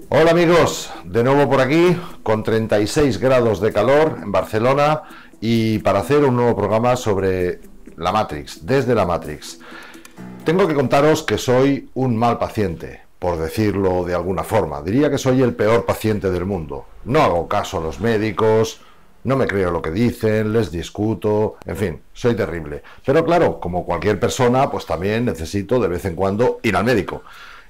Hola amigos, de nuevo por aquí, con 36 grados de calor en Barcelona y para hacer un nuevo programa sobre la Matrix, desde la Matrix. Tengo que contaros que soy un mal paciente, por decirlo de alguna forma. Diría que soy el peor paciente del mundo. No hago caso a los médicos, no me creo lo que dicen, les discuto, en fin, soy terrible. Pero claro, como cualquier persona, pues también necesito de vez en cuando ir al médico.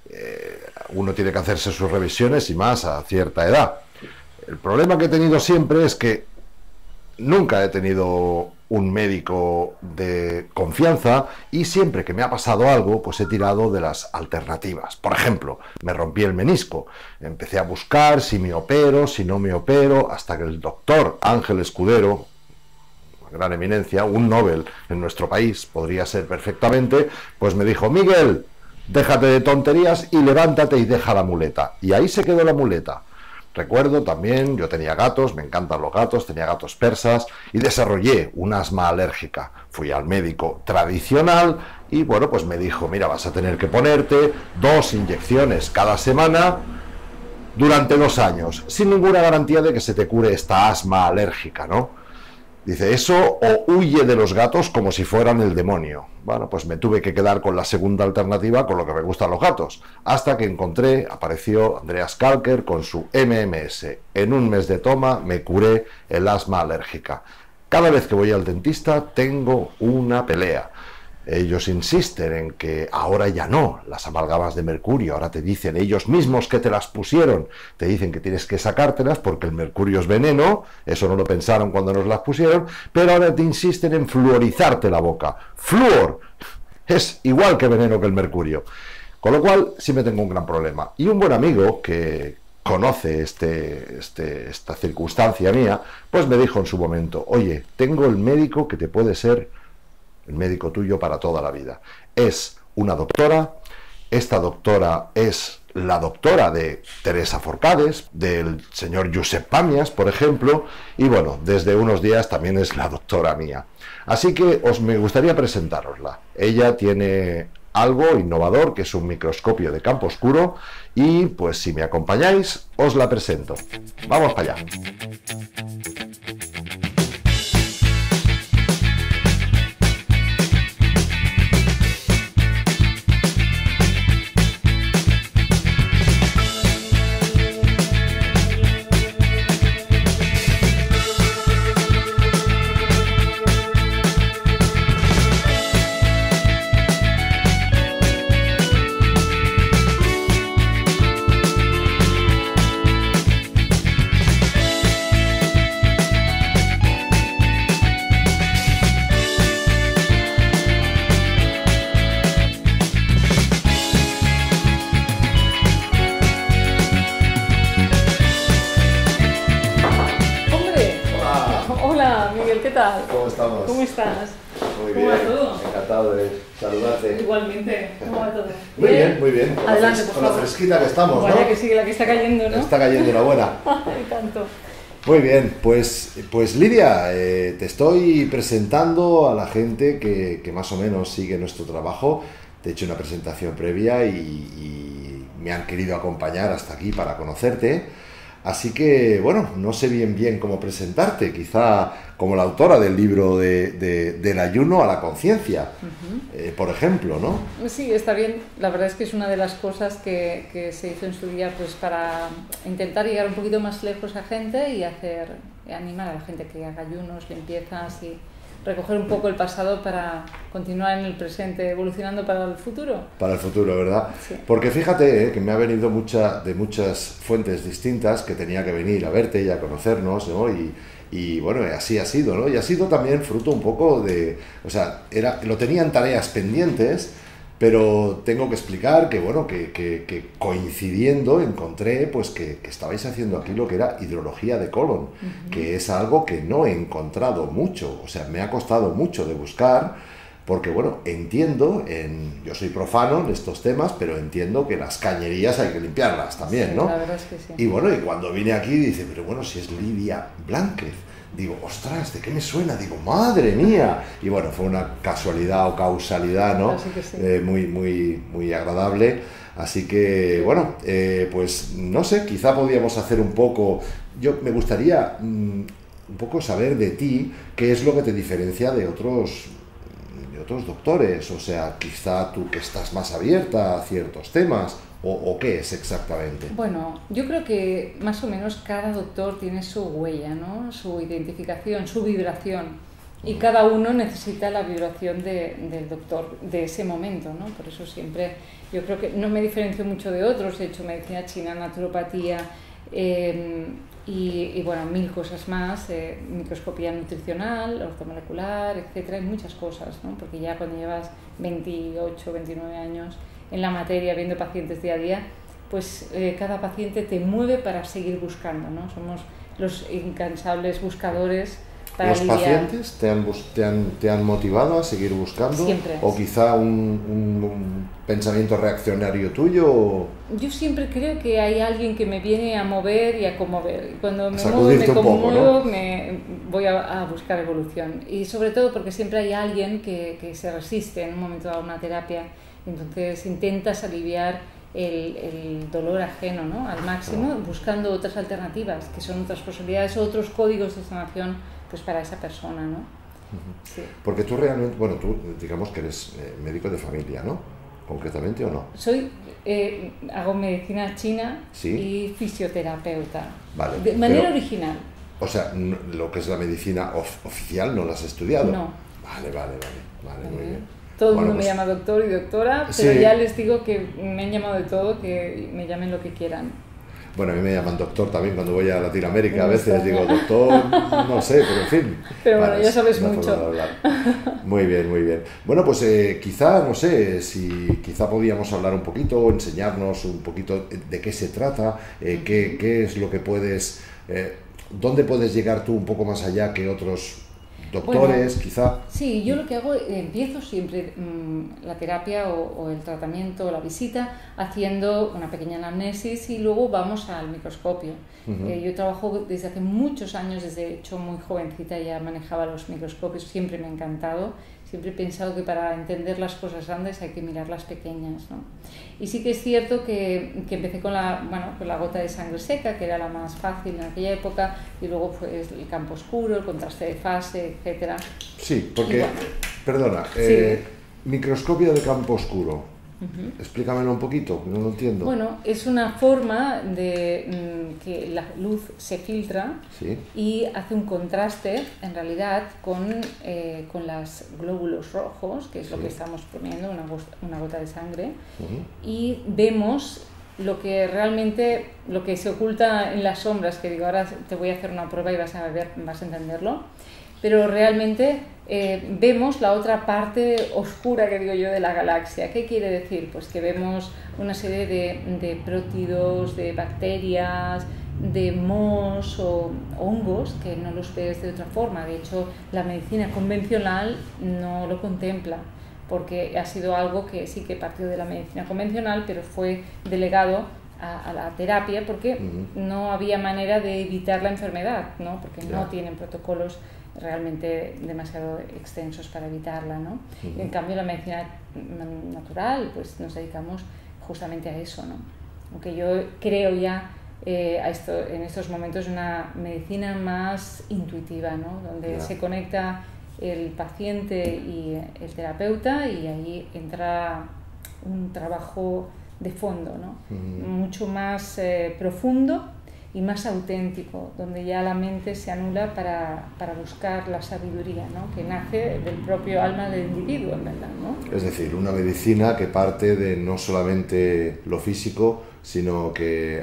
Uno tiene que hacerse sus revisiones y más a cierta edad. El problema que he tenido siempre es que nunca he tenido un médico de confianza y siempre que me ha pasado algo, pues he tirado de las alternativas. Por ejemplo, me rompí el menisco. Empecé a buscar si me opero, si no me opero, hasta que el doctor Ángel Escudero, una gran eminencia, un Nobel en nuestro país, podría ser perfectamente, pues me dijo: Miguel, déjate de tonterías y levántate y deja la muleta. Y ahí se quedó la muleta. Recuerdo también, yo tenía gatos, me encantan los gatos, tenía gatos persas y desarrollé un asma alérgica. Fui al médico tradicional y bueno, pues me dijo: mira, vas a tener que ponerte 2 inyecciones cada semana durante 2 años, sin ninguna garantía de que se te cure esta asma alérgica, ¿no? Dice, eso o huye de los gatos como si fueran el demonio. Bueno, pues me tuve que quedar con la segunda alternativa, con lo que me gustan los gatos, hasta que apareció Andreas Kalker con su MMS. En un mes de toma me curé el asma alérgica. Cada vez que voy al dentista tengo una pelea. Ellos insisten en que ahora ya no, las amalgamas de mercurio, ahora te dicen ellos mismos que te las pusieron, te dicen que tienes que sacártelas porque el mercurio es veneno, eso no lo pensaron cuando nos las pusieron, pero ahora te insisten en fluorizarte la boca. ¡Flúor! Es igual que veneno que el mercurio. Con lo cual, sí me tengo un gran problema. Y un buen amigo que conoce esta circunstancia mía, pues me dijo en su momento: oye, tengo el médico que te puede ser el médico tuyo para toda la vida. Es una doctora, esta doctora es la doctora de Teresa Forcades, del señor Josep Pamias, por ejemplo, y bueno, desde unos días también es la doctora mía. Así que me gustaría presentárosla. Ella tiene algo innovador, que es un microscopio de campo oscuro, y pues si me acompañáis, os la presento. Vamos para allá. ¿Cómo estamos? ¿Cómo estás? Muy ¿Cómo bien. va todo? Encantado de saludarte. Igualmente. ¿Cómo va todo? Muy bien, muy bien. Adelante, por con la favor. fresquita que estamos, Vaya ¿no? que sí, la que está cayendo, ¿no? Está cayendo una buena. Ay, tanto. Muy bien, pues Lidia, te estoy presentando a la gente que más o menos sigue nuestro trabajo. Te he hecho una presentación previa y me han querido acompañar hasta aquí para conocerte. Así que, bueno, no sé bien cómo presentarte, quizá como la autora del libro del ayuno a la conciencia, por ejemplo, ¿no? Sí, está bien. La verdad es que es una de las cosas que se hizo en su día, pues para intentar llegar un poquito más lejos a gente y animar a la gente que haga ayunos, limpiezas y recoger un poco el pasado para continuar en el presente, evolucionando para el futuro. Para el futuro, ¿verdad? Sí. Porque fíjate que me ha venido de muchas fuentes distintas, que tenía que venir a verte y a conocernos, ¿no? Y bueno, así ha sido, ¿no? Y ha sido también fruto un poco de... O sea, lo tenían tareas pendientes, pero tengo que explicar que, bueno, que coincidiendo encontré pues que estabais haciendo aquí lo que era hidrología de colon, que es algo que no he encontrado mucho, o sea, me ha costado mucho de buscar, porque, bueno, entiendo, yo soy profano en estos temas, pero entiendo que las cañerías hay que limpiarlas también, Sí, ¿no? la verdad es que sí. Y bueno, y cuando vine aquí dice, pero bueno, si es Lidia Blánquez. digo, ostras, ¿de qué me suena? Digo, madre mía. Y bueno, fue una casualidad o causalidad, ¿no? Así que sí. Muy agradable. Así que, bueno, pues no sé, quizá podíamos hacer un poco... Me gustaría un poco saber de ti qué es lo que te diferencia de otros doctores. O sea, quizá tú que estás más abierta a ciertos temas, o qué es exactamente. Bueno, yo creo que más o menos cada doctor tiene su huella, ¿no? Su identificación, su vibración. Y cada uno necesita la vibración del doctor de ese momento, ¿no? Por eso siempre yo creo que no me diferencio mucho de otros. He hecho medicina china, naturopatía y bueno, 1000 cosas más, microscopía nutricional, ortomolecular, etcétera, y muchas cosas, ¿no? Porque ya cuando llevas 28, 29 años en la materia, viendo pacientes día a día, pues cada paciente te mueve para seguir buscando, ¿no? Somos los incansables buscadores. ¿Los pacientes te han motivado a seguir buscando? Siempre. ¿O quizá un pensamiento reaccionario tuyo? Yo siempre creo que hay alguien que me viene a mover y a conmover. Cuando me Sacudirte muevo, me conmuevo, un poco, ¿no? me voy a buscar evolución. Y sobre todo porque siempre hay alguien que se resiste en un momento dado a una terapia. Entonces intentas aliviar el dolor ajeno, ¿no? Al máximo, buscando otras alternativas, que son otras posibilidades, otros códigos de sanación, pues para esa persona, ¿no? Sí. Porque tú realmente, bueno, tú digamos que eres médico de familia, ¿no? Concretamente, ¿o no? Hago medicina china, ¿Sí? Y fisioterapeuta. Vale, De manera pero, original. O sea, lo que es la medicina oficial no la has estudiado. No. Vale, muy bien. Todo el Bueno, mundo pues, me llama doctor y doctora, pero sí. ya les digo que me han llamado de todo, que me llamen lo que quieran. Bueno, a mí me llaman doctor también cuando voy a Latinoamérica. A veces digo doctor, no sé, pero en fin. Pero bueno, ya sabes es una mucho. forma de hablar. Muy bien, muy bien. Bueno, pues quizá, no sé, si quizá podíamos hablar un poquito o enseñarnos un poquito de qué se trata, qué es lo que puedes, dónde puedes llegar tú un poco más allá que otros doctores, Bueno, quizá. Sí, yo lo que hago, empiezo siempre la terapia o el tratamiento o la visita haciendo una pequeña anamnesis y luego vamos al microscopio. Yo trabajo desde hace muchos años, desde hecho muy jovencita ya manejaba los microscopios, siempre me ha encantado. Siempre he pensado que para entender las cosas grandes hay que mirar las pequeñas, ¿no? Y sí que es cierto que empecé con la gota de sangre seca, que era la más fácil en aquella época, y luego pues el campo oscuro, el contraste de fase, etcétera. Sí, porque, bueno, perdona, sí. microscopio de campo oscuro. Explícamelo un poquito, que no lo entiendo. Bueno, es una forma de que la luz se filtra, Sí. y hace un contraste, en realidad, con los glóbulos rojos, que es lo Sí. que estamos poniendo, una gota de sangre, y vemos lo que realmente, lo que se oculta en las sombras, que digo, ahora te voy a hacer una prueba y vas a entenderlo, pero realmente vemos la otra parte oscura, que digo yo, de la galaxia. ¿Qué quiere decir? Pues que vemos una serie de prótidos, de bacterias, de mohos o hongos que no los ves de otra forma. De hecho, la medicina convencional no lo contempla, porque ha sido algo que sí que partió de la medicina convencional, pero fue delegado a la terapia porque no había manera de evitar la enfermedad, ¿no? Porque no tienen protocolos realmente demasiado extensos para evitarla, ¿no? En cambio, la medicina natural, pues nos dedicamos justamente a eso, ¿no? Aunque yo creo ya en estos momentos una medicina más intuitiva, ¿no? Donde se conecta el paciente y el terapeuta, y ahí entra un trabajo de fondo, ¿no? Mucho más profundo y más auténtico, donde ya la mente se anula para buscar la sabiduría, ¿no? Que nace del propio alma del individuo, en verdad, ¿no? Es decir, una medicina que parte de no solamente lo físico, sino que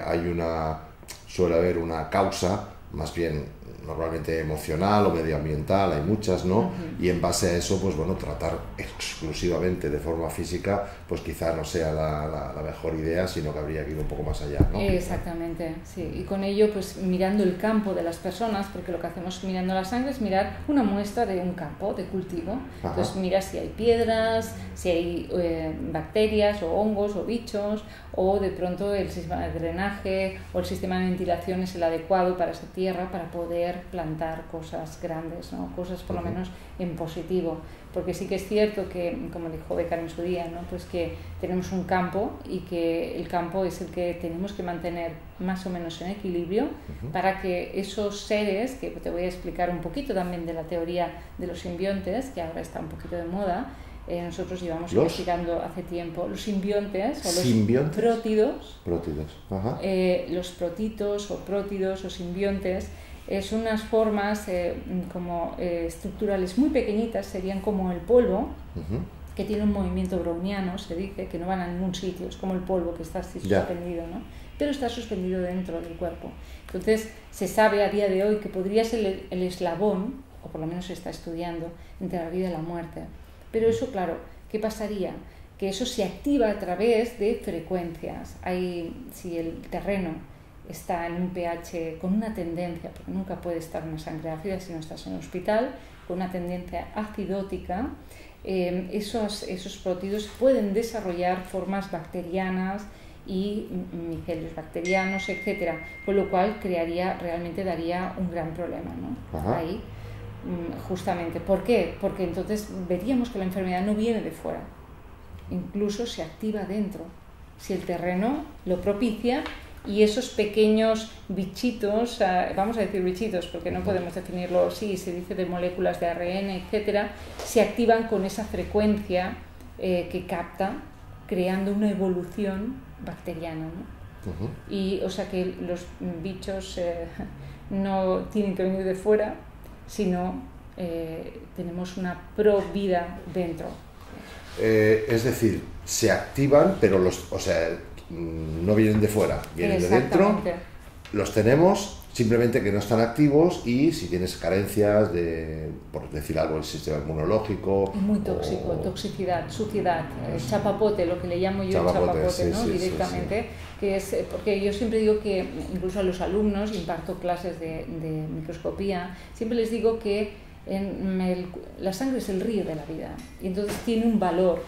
suele haber una causa, más bien normalmente emocional o medioambiental, hay muchas, ¿no? Y en base a eso, pues bueno, tratar exclusivamente de forma física, pues quizá no sea la mejor idea, sino que habría que ir un poco más allá, ¿no? Exactamente, sí. Y con ello, pues mirando el campo de las personas, porque lo que hacemos mirando la sangre es mirar una muestra de un campo de cultivo. Entonces mira si hay piedras, si hay bacterias o hongos o bichos, o de pronto el sistema de drenaje o el sistema de ventilación es el adecuado para esa tierra para poder poder plantar cosas grandes, ¿no? Cosas por lo menos en positivo, porque sí que es cierto que, como dijo Becker en su día, ¿no? Pues que tenemos un campo y que el campo es el que tenemos que mantener más o menos en equilibrio para que esos seres, que te voy a explicar un poquito también de la teoría de los simbiontes, que ahora está un poquito de moda, nosotros llevamos investigando hace tiempo los simbiontes o los prótidos. Ajá. Los protitos o prótidos o simbiontes son unas formas como estructurales muy pequeñitas, serían como el polvo, que tiene un movimiento browniano, se dice, que no van a ningún sitio, es como el polvo que está así suspendido, ¿no? Pero está suspendido dentro del cuerpo. Entonces se sabe a día de hoy que podría ser el eslabón, o por lo menos se está estudiando, entre la vida y la muerte. Pero eso, claro, ¿qué pasaría? Que eso se activa a través de frecuencias. Si el terreno está en un pH con una tendencia, porque nunca puede estar una sangre ácida si no estás en un hospital, con una tendencia acidótica, esos prótidos pueden desarrollar formas bacterianas y micelios bacterianos, etcétera, con lo cual realmente daría un gran problema, ¿no? Ahí. Justamente. ¿Por qué? Porque entonces veríamos que la enfermedad no viene de fuera, incluso se activa dentro, si el terreno lo propicia y esos pequeños bichitos, vamos a decir bichitos porque no podemos definirlo así, se dice de moléculas de ARN, etcétera, se activan con esa frecuencia que capta, creando una evolución bacteriana, ¿no? Y o sea que los bichos no tienen que venir de fuera, sino tenemos una pro-vida dentro. Es decir, se activan, pero no vienen de fuera, vienen de dentro, los tenemos, simplemente que no están activos, y si tienes carencias por decir algo, el sistema inmunológico... Es muy tóxico, toxicidad, suciedad, chapapote, lo que le llamo yo chapapote, sí, ¿no? Directamente, que es, porque yo siempre digo que, incluso a los alumnos, imparto clases de microscopía, siempre les digo que la sangre es el río de la vida, y entonces tiene un valor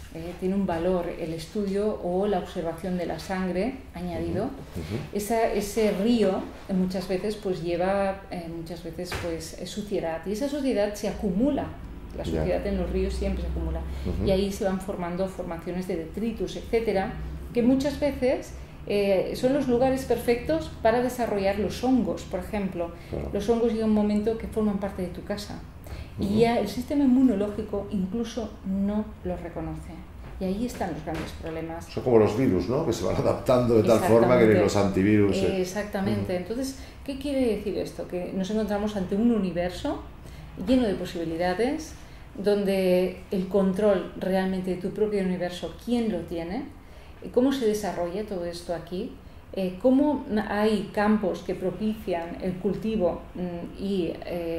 el estudio o la observación de la sangre añadido. Ese río muchas veces pues lleva suciedad, y esa suciedad se acumula. La suciedad en los ríos siempre se acumula, y ahí se van formando formaciones de detritus, etcétera, que muchas veces son los lugares perfectos para desarrollar los hongos, por ejemplo. Los hongos llega un momento que forman parte de tu casa. Y ya el sistema inmunológico incluso no los reconoce. Y ahí están los grandes problemas. Son como los virus, ¿no? Que se van adaptando de tal forma que los antivirus... Exactamente. Entonces, ¿qué quiere decir esto? Que nos encontramos ante un universo lleno de posibilidades, donde el control realmente de tu propio universo, ¿quién lo tiene? ¿Cómo se desarrolla todo esto aquí? Cómo hay campos que propician el cultivo y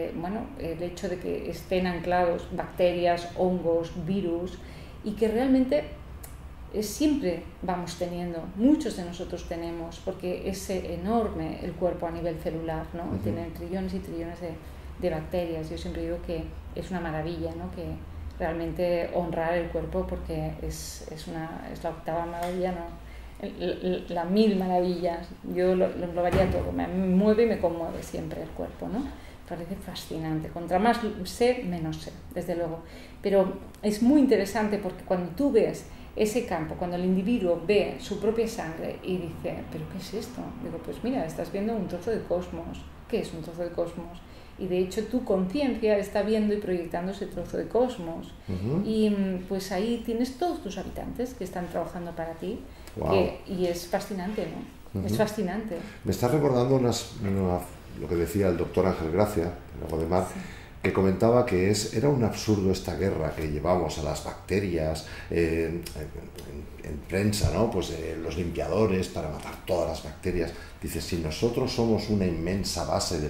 el hecho de que estén anclados bacterias, hongos, virus, y que realmente siempre vamos teniendo, muchos de nosotros tenemos, porque es enorme el cuerpo a nivel celular, ¿no? Tienen trillones y trillones de bacterias. Yo siempre digo que es una maravilla, ¿no? Que realmente honrar el cuerpo, porque es la octava maravilla, ¿no? La 1000 maravillas. Yo lo englobaría todo, me mueve y me conmueve siempre el cuerpo, ¿no? Parece fascinante. Contra más sé, menos sé, desde luego. Pero es muy interesante porque cuando tú ves ese campo, cuando el individuo ve su propia sangre y dice, ¿pero qué es esto? Digo, pues mira, estás viendo un trozo de cosmos. ¿Qué es un trozo de cosmos? Y de hecho tu conciencia está viendo y proyectando ese trozo de cosmos. Y pues ahí tienes todos tus habitantes que están trabajando para ti. Y es fascinante, ¿no? Es fascinante. Me está recordando lo que decía el doctor Ángel Gracia, el Lago de Mar, que comentaba que era un absurdo esta guerra que llevamos a las bacterias en prensa, ¿no? Pues los limpiadores para matar todas las bacterias. Dice, si nosotros somos una inmensa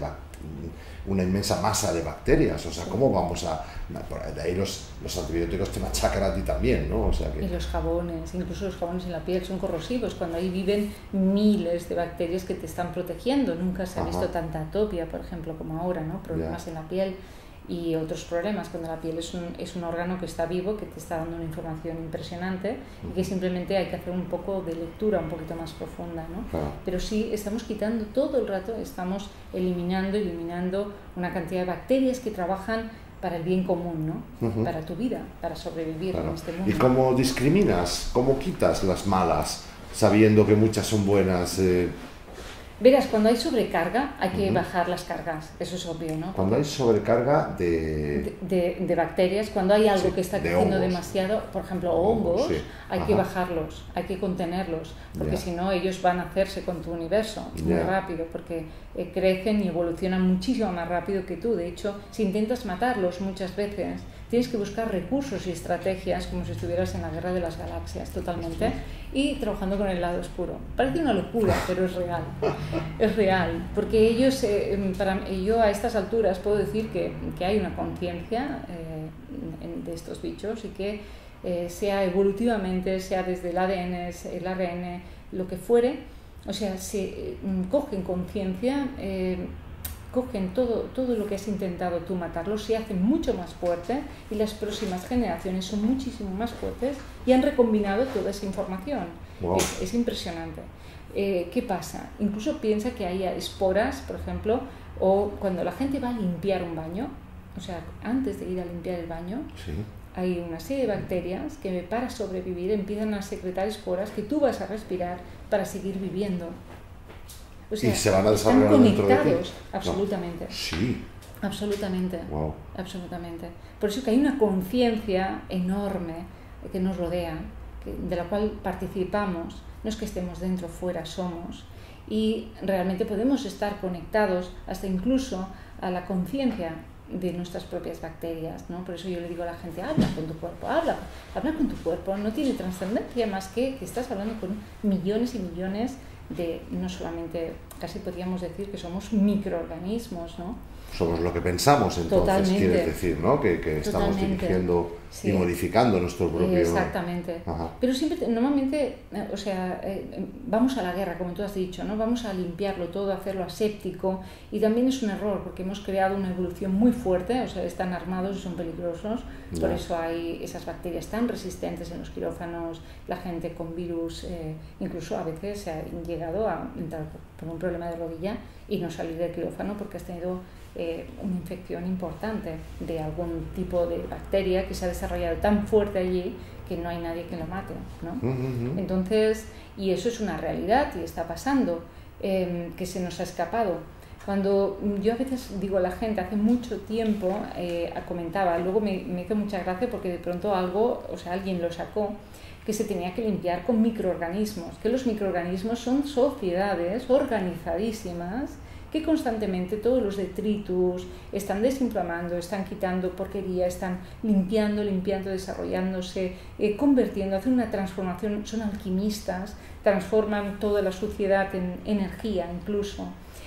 masa de bacterias, o sea, ¿cómo vamos a...? De ahí los antibióticos te machacan a ti también, ¿no? O sea que... Y los jabones, incluso los jabones en la piel son corrosivos, cuando ahí viven miles de bacterias que te están protegiendo. Nunca se ha visto tanta atopia, por ejemplo, como ahora, ¿no? Problemas en la piel. y otros problemas, cuando la piel es un órgano que está vivo, que te está dando una información impresionante y que simplemente hay que hacer un poco de lectura un poquito más profunda, ¿no? Claro. Pero sí estamos quitando todo el rato, estamos eliminando una cantidad de bacterias que trabajan para el bien común, ¿no? Para tu vida, para sobrevivir en este mundo. ¿Y cómo discriminas, cómo quitas las malas, sabiendo que muchas son buenas? Verás, cuando hay sobrecarga hay que bajar las cargas, eso es obvio, ¿no? Cuando hay sobrecarga de bacterias, cuando hay algo que está creciendo demasiado, por ejemplo, hongos, hay que bajarlos, hay que contenerlos, porque si no ellos van a hacerse con tu universo muy rápido, porque crecen y evolucionan muchísimo más rápido que tú. De hecho, si intentas matarlos muchas veces, tienes que buscar recursos y estrategias como si estuvieras en la guerra de las galaxias totalmente y trabajando con el lado oscuro. Parece una locura, pero es real. Es real, porque ellos, yo a estas alturas puedo decir que hay una conciencia de estos bichos y que sea evolutivamente, sea desde el ADN, el ARN, lo que fuere, o sea, se cogen conciencia, cogen todo lo que has intentado tú matarlos, se hacen mucho más fuerte y las próximas generaciones son muchísimo más fuertes y han recombinado toda esa información. Wow. Es impresionante. ¿Qué pasa? Incluso piensa que hay esporas, por ejemplo, o cuando la gente va a limpiar un baño, o sea, antes de ir a limpiar el baño, hay una serie de bacterias que para sobrevivir empiezan a secretar esporas que tú vas a respirar para seguir viviendo. O sea, y se van a desarrollar dentro de ti. Absolutamente. No. Sí. Absolutamente. Wow. Absolutamente. Por eso que hay una conciencia enorme que nos rodea, de la cual participamos. No es que estemos dentro, fuera, somos. Y realmente podemos estar conectados hasta incluso a la conciencia de nuestras propias bacterias, ¿no? Por eso yo le digo a la gente, habla con tu cuerpo, habla con tu cuerpo. No tiene trascendencia más que estás hablando con millones y millones de, no solamente, casi podríamos decir que somos microorganismos, ¿no? Somos lo que pensamos, entonces, Totalmente. quieres decir, ¿no? Que estamos dirigiendo y modificando nuestro propio... Exactamente. Pero siempre, normalmente, o sea, vamos a la guerra, como tú has dicho, ¿no? Vamos a limpiarlo todo, a hacerlo aséptico, y también es un error, porque hemos creado una evolución muy fuerte, o sea, están armados y son peligrosos, por eso hay esas bacterias tan resistentes en los quirófanos, la gente con virus, incluso a veces se ha llegado a entrar por un problema de rodilla y no salir del quirófano porque has tenido una infección importante de algún tipo de bacteria que se ha desarrollado tan fuerte allí que no hay nadie que lo mate, ¿no? Entonces, y eso es una realidad y está pasando, que se nos ha escapado. Cuando yo a veces digo a la gente, hace mucho tiempo comentaba, luego me hizo mucha gracia porque de pronto alguien lo sacó, que se tenía que limpiar con microorganismos, que los microorganismos son sociedades organizadísimas que constantemente todos los detritus están desinflamando, están quitando porquería, están limpiando, desarrollándose, convirtiendo, hacen una transformación, son alquimistas, transforman toda la suciedad en energía incluso,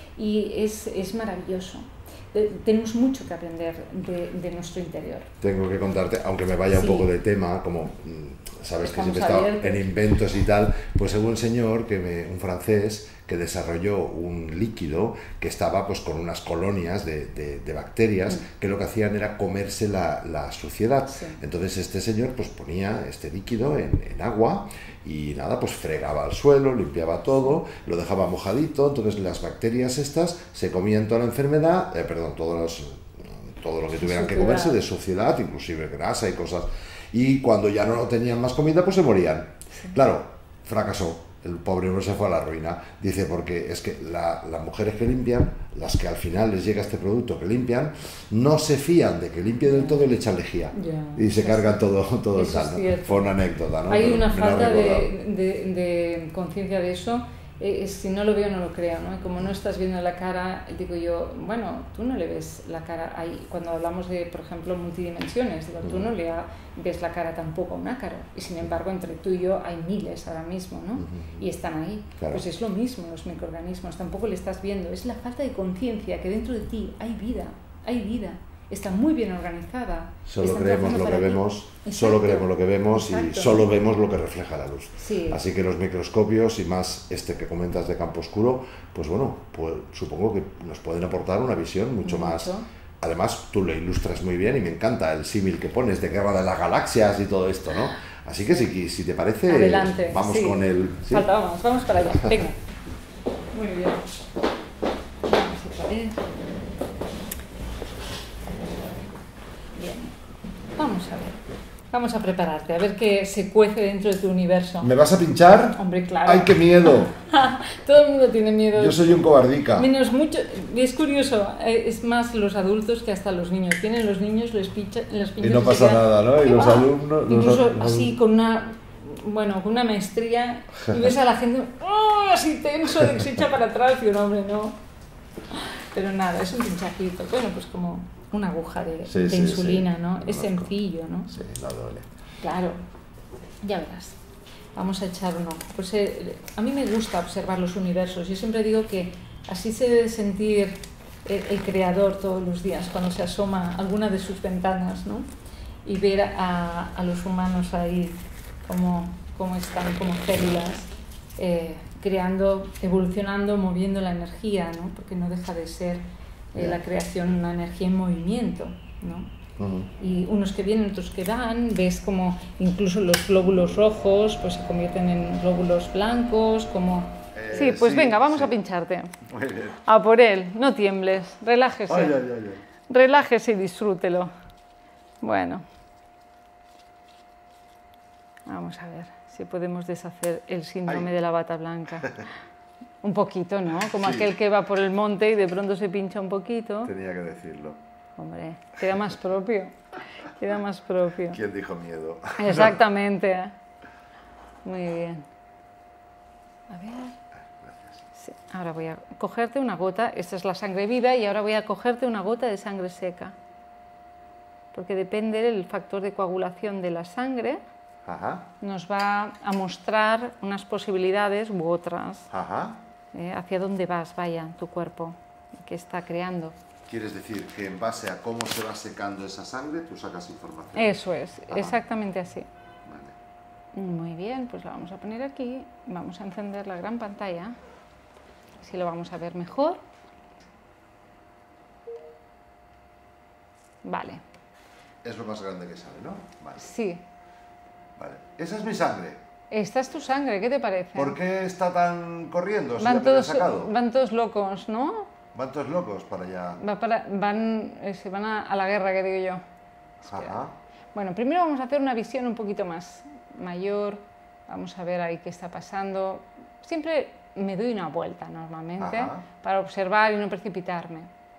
y es maravilloso. Tenemos mucho que aprender de nuestro interior. Tengo que contarte, aunque me vaya un poco de tema, como sabes que siempre he estado en inventos y tal, pues hubo un señor, un francés, que desarrolló un líquido que estaba pues con unas colonias de bacterias que lo que hacían era comerse la suciedad. Entonces este señor pues ponía este líquido en agua y nada, pues fregaba el suelo, limpiaba todo, lo dejaba mojadito, entonces las bacterias estas se comían toda la enfermedad, todo lo que tuvieran que comerse de suciedad, inclusive grasa y cosas, y cuando ya no tenían más comida pues se morían. Claro, fracasó. El pobre hombre se fue a la ruina. Dice, porque es que las mujeres que limpian, las que al final les llega este producto que limpian, no se fían de que limpie del todo y le echan lejía. Y se cargan todo el tal, ¿no? Fue una anécdota, ¿no? Hay una falta de conciencia de eso. Si no lo veo, no lo creo, ¿no? Y como no estás viendo la cara, digo yo, bueno, tú no le ves la cara ahí. Cuando hablamos de, por ejemplo, multidimensiones, digo, tú no le ves la cara tampoco a un ácaro. Y sin embargo, entre tú y yo hay miles ahora mismo, ¿no? Y están ahí. Claro. Pues es lo mismo los microorganismos, tampoco le estás viendo. Es la falta de conciencia que dentro de ti hay vida. Está muy bien organizada. Solo creemos lo que vemos, solo creemos lo que vemos y solo vemos lo que refleja la luz. Así que los microscopios y más este que comentas de campo oscuro, pues bueno, pues supongo que nos pueden aportar una visión mucho más además tú lo ilustras muy bien y me encanta el símil que pones de Guerra de las Galaxias y todo esto, ¿no? Así que si te parece, adelante, vamos sí. con el... ¿sí? Vamos para allá, venga. Muy bien. Vamos otra vez. Bien. Vamos a ver. Vamos a prepararte, a ver qué se cuece dentro de tu universo. ¿Me vas a pinchar? Hombre, claro. ¡Ay, qué miedo! Todo el mundo tiene miedo. Yo soy un cobardica. Menos mucho, es curioso, es más los adultos que hasta los niños. Tienen los niños, les pinchan Y no pasa nada, ¿no? Y los alumnos... Incluso así, con una maestría, y ves a la gente ¡oh! Así tenso, de que se echa para atrás, y un hombre, no. Pero nada, es un pinchacito. Bueno, pues como una aguja de insulina, ¿no? Es sencillo, ¿no? Sí, no duele. Claro, ya verás. Vamos a echar uno. Pues a mí me gusta observar los universos. Yo siempre digo que así se debe sentir el creador todos los días cuando se asoma a alguna de sus ventanas, ¿no? Y ver a los humanos ahí como están, como células, creando, evolucionando, moviendo la energía, ¿no? Porque no deja de ser la creación una energía en movimiento, ¿no? Y unos que vienen, otros que van, ves como incluso los glóbulos rojos pues se convierten en glóbulos blancos, como... Sí, pues venga, vamos a pincharte. Muy bien. A por él, no tiembles, relájese. Ay. Relájese y disfrútelo. Bueno. Vamos a ver si podemos deshacer el síndrome de la bata blanca. Un poquito, ¿no? Como aquel que va por el monte y de pronto se pincha un poquito. Tenía que decirlo. Hombre, queda más propio. Queda más propio. ¿Quién dijo miedo? Exactamente. Muy bien. A ver. Gracias. Sí. Ahora voy a cogerte una gota. Esta es la sangre viva y ahora voy a cogerte una gota de sangre seca. Porque depende del factor de coagulación de la sangre. Ajá. Nos va a mostrar unas posibilidades u otras. Ajá. Hacia dónde vas, vaya, tu cuerpo, qué está creando. ¿Quieres decir que en base a cómo se va secando esa sangre, tú sacas información? Eso es, Ajá. exactamente así. Vale. Muy bien, pues la vamos a poner aquí. Vamos a encender la gran pantalla. Así lo vamos a ver mejor. Vale. Es lo más grande que sale, ¿no? Vale. Sí. Vale. Esa es mi sangre. Esta es tu sangre, ¿qué te parece? ¿Por qué está tan corriendo? Si ya me la he sacado. Van todos locos, ¿no? Van todos locos para allá. Se van a la guerra, que digo yo. Ajá. Bueno, primero vamos a hacer una visión un poquito más mayor. Vamos a ver ahí qué está pasando. Siempre me doy una vuelta normalmente. Ajá. Para observar y no precipitarme.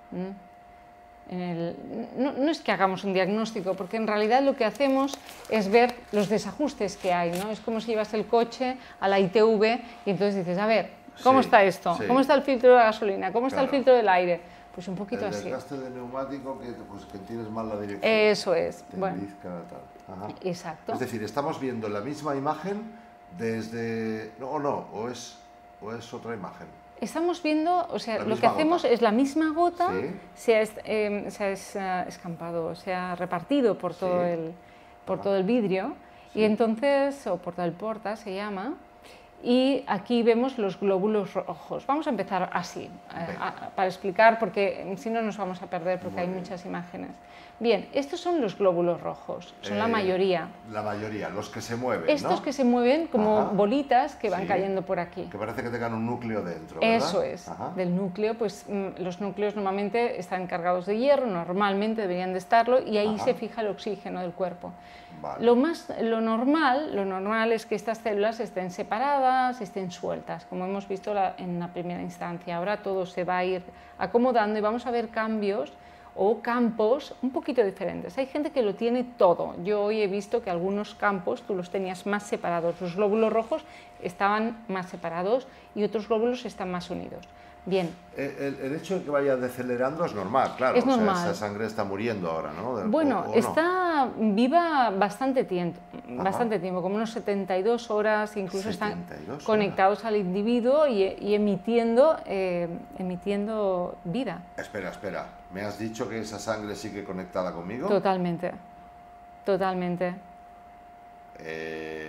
No es que hagamos un diagnóstico, porque en realidad lo que hacemos es ver los desajustes que hay, ¿no? Es como si llevas el coche a la ITV y entonces dices, a ver, ¿cómo está esto? Sí. ¿Cómo está el filtro de la gasolina? ¿Cómo está el filtro del aire? Pues un poquito así. El desgaste de neumático, que tienes mal la dirección. Eso es. Te Bueno. indizca tal. Ajá. Exacto. Es decir, estamos viendo la misma imagen desde... ¿O es otra imagen? Estamos viendo, o sea, La lo que misma hacemos gota. es la misma gota, Sí. se ha escampado, se ha repartido por todo Sí. todo el vidrio, Sí. y entonces, o por el porta se llama, y aquí vemos los glóbulos rojos. Vamos a empezar así, para explicar, porque si no nos vamos a perder, porque hay muchas imágenes. Bien, estos son los glóbulos rojos, son la mayoría. La mayoría, los que se mueven, Estos ¿no? que se mueven como Ajá. bolitas que van Sí. cayendo por aquí. Que parece que tengan un núcleo dentro, ¿verdad? Eso es, Ajá. del núcleo, pues los núcleos normalmente están cargados de hierro, normalmente deberían de estarlo, y ahí Ajá. se fija el oxígeno del cuerpo. Vale. Lo normal es que estas células estén separadas, estén sueltas, como hemos visto en la primera instancia. Ahora todo se va a ir acomodando y vamos a ver cambios o campos un poquito diferentes. Hay gente que lo tiene todo. Yo hoy he visto que algunos campos tú los tenías más separados. Los glóbulos rojos estaban más separados y otros glóbulos están más unidos. Bien. El hecho de que vaya decelerando es normal, claro. Es normal. O sea, esa sangre está muriendo ahora, ¿no? Bueno, ¿O no? está viva bastante tiempo, como unos 72 horas, incluso 72 están horas. conectados al individuo y emitiendo vida. Espera. ¿Me has dicho que esa sangre sigue conectada conmigo? Totalmente.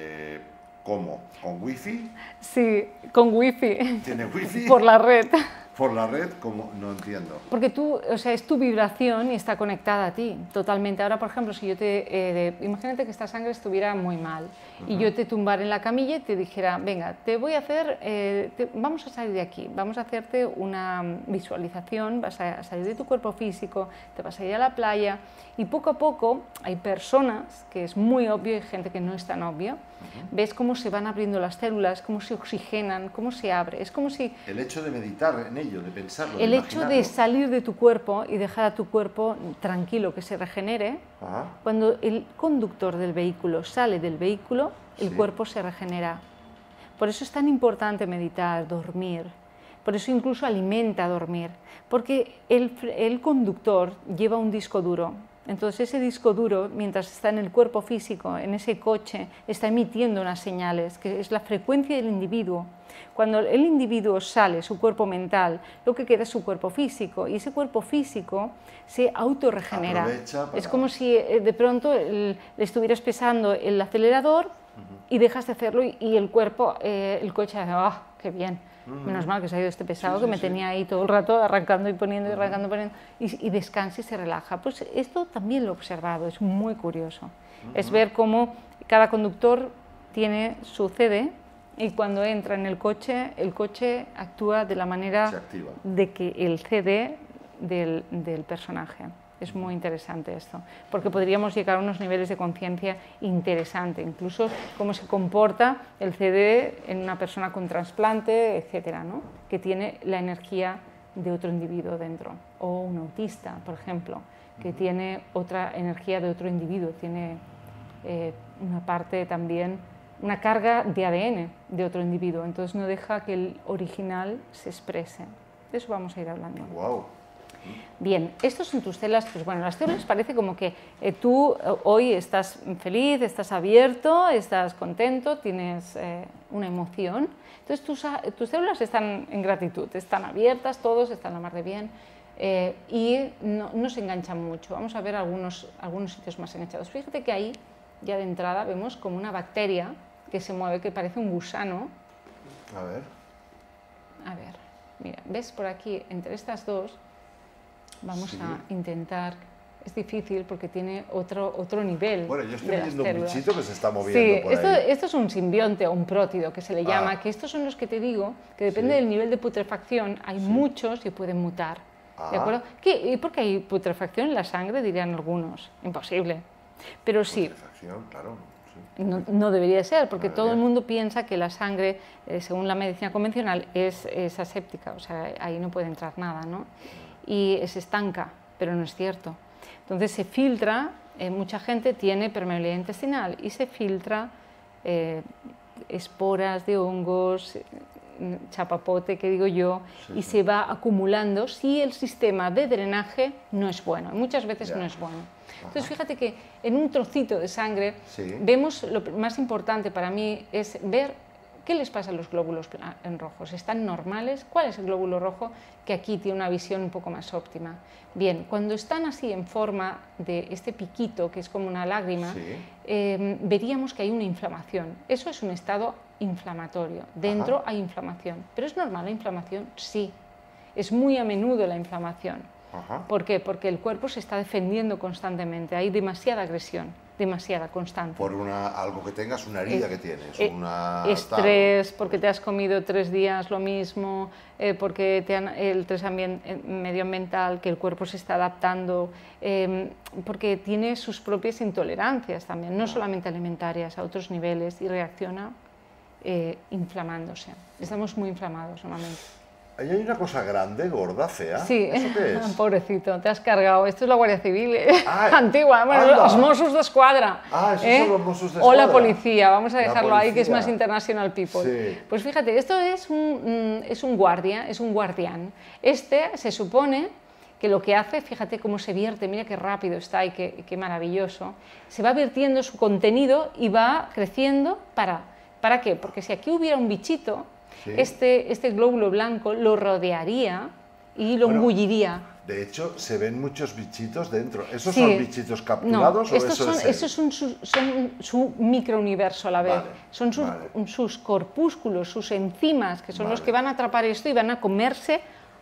¿Cómo? ¿Con wifi? Sí, con wifi. ¿Tiene wifi? Por la red. por la red, como no entiendo. Porque tú, o sea, es tu vibración y está conectada a ti, totalmente. Ahora, por ejemplo, si yo imagínate que esta sangre estuviera muy mal y yo te tumbara en la camilla y te dijera, venga, te voy a hacer, vamos a salir de aquí, vamos a hacerte una visualización, vas a salir de tu cuerpo físico, te vas a ir a la playa y poco a poco hay personas, que es muy obvio, y hay gente que no es tan obvio, ves cómo se van abriendo las células, cómo se oxigenan, cómo se abre, es como si... El hecho de meditar en ello, de pensarlo, El hecho de salir de tu cuerpo y dejar a tu cuerpo tranquilo, que se regenere, cuando el conductor del vehículo sale del vehículo, el cuerpo se regenera. Por eso es tan importante meditar, dormir. Por eso incluso alimenta dormir. Porque el conductor lleva un disco duro. Entonces ese disco duro, mientras está en el cuerpo físico, en ese coche, está emitiendo unas señales, que es la frecuencia del individuo. Cuando el individuo sale, su cuerpo mental, lo que queda es su cuerpo físico, y ese cuerpo físico se autorregenera. Es como si de pronto le estuvieras pisando el acelerador y dejas de hacerlo y el cuerpo, el coche hace, ¡ah, qué bien! Menos mal que se ha ido este pesado que me tenía ahí todo el rato arrancando y poniendo y arrancando y poniendo, y descansa y se relaja. Pues esto también lo he observado, es muy curioso. Es ver cómo cada conductor tiene su CD y cuando entra en el coche actúa de la manera de que el CD del personaje. Es muy interesante esto, porque podríamos llegar a unos niveles de conciencia interesantes, incluso cómo se comporta el CD en una persona con trasplante, etcétera, ¿no? Que tiene la energía de otro individuo dentro, o un autista, por ejemplo, que tiene otra energía de otro individuo, tiene una parte también, una carga de ADN de otro individuo, entonces no deja que el original se exprese. De eso vamos a ir hablando. Wow. Bien, estos son tus células, pues bueno, las células parece como que tú hoy estás feliz, estás abierto, estás contento, tienes una emoción, entonces tus células están en gratitud, están abiertas, todos están la mar de bien y no se enganchan mucho. Vamos a ver algunos sitios más enganchados. Fíjate que ahí, ya de entrada, vemos como una bacteria que se mueve, que parece un gusano. A ver, mira, ves por aquí, entre estas dos, vamos a intentar, es difícil porque tiene otro nivel. Bueno, yo estoy viendo un bichito que se está moviendo por ahí. Esto es un simbionte o un prótido que se le llama, que estos son los que te digo, que depende del nivel de putrefacción, hay muchos que pueden mutar. ¿De acuerdo? ¿Y por qué hay putrefacción en la sangre? Dirían algunos. Imposible. Pero sí. Putrefacción, claro. No debería ser, porque todo el mundo piensa que la sangre, según la medicina convencional, es aséptica, o sea, ahí no puede entrar nada, ¿no? Y se estanca, pero no es cierto. Entonces se filtra, mucha gente tiene permeabilidad intestinal y se filtra esporas de hongos, chapapote, que digo yo, y se va acumulando si el sistema de drenaje no es bueno. Muchas veces no es bueno. Entonces fíjate que en un trocito de sangre vemos, lo más importante para mí es ver qué les pasa a los glóbulos rojos. ¿Están normales? ¿Cuál es el glóbulo rojo? Que aquí tiene una visión un poco más óptima. Bien, cuando están así en forma de este piquito, que es como una lágrima, veríamos que hay una inflamación. Eso es un estado inflamatorio. Dentro hay inflamación. ¿Pero es normal la inflamación? Sí. Es muy a menudo la inflamación. ¿Por qué? Porque el cuerpo se está defendiendo constantemente. Hay demasiada agresión, demasiada, constante. Por algo que tengas, una herida que tienes, estrés, porque te has comido 3 días lo mismo, porque el estrés medioambiental, que el cuerpo se está adaptando, porque tiene sus propias intolerancias también, no solamente alimentarias, a otros niveles, y reacciona inflamándose. Estamos muy inflamados normalmente. Ahí hay una cosa grande, gorda, fea. Sí, ¿Eso qué es? Pobrecito, te has cargado. Esto es la Guardia Civil antigua, bueno, los Mossos d'Esquadra. Esos son los Mossos d'Esquadra. O la policía, vamos a dejarlo ahí, que es más international people. Sí. Pues fíjate, esto es un guardia, es un guardián. Este se supone que lo que hace, fíjate cómo se vierte, mira qué rápido está y qué maravilloso, se va vertiendo su contenido y va creciendo ¿para qué? Porque si aquí hubiera un bichito, este glóbulo blanco lo rodearía y lo engulliría. De hecho, se ven muchos bichitos dentro. ¿Esos son bichitos capturados o estos son su microuniverso a la vez? Son sus corpúsculos, sus enzimas, que son los que van a atrapar esto y van a comerse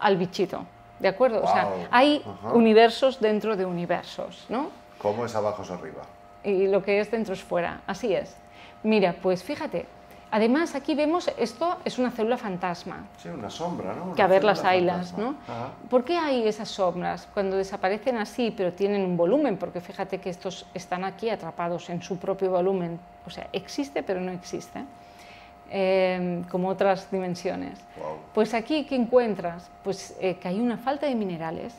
al bichito, ¿de acuerdo? Wow. O sea, hay universos dentro de universos, ¿no? ¿Cómo es abajo es arriba? Y lo que es dentro es fuera, así es. Mira, pues fíjate, además aquí vemos, esto es una célula fantasma. Sí, una sombra, ¿no? Que a ver las haylas, haylas, ¿no? ¿Por qué hay esas sombras? Cuando desaparecen así, pero tienen un volumen, porque fíjate que estos están aquí atrapados en su propio volumen, o sea, existe pero no existe, como otras dimensiones. Wow. Pues aquí, ¿qué encuentras? Pues que hay una falta de minerales,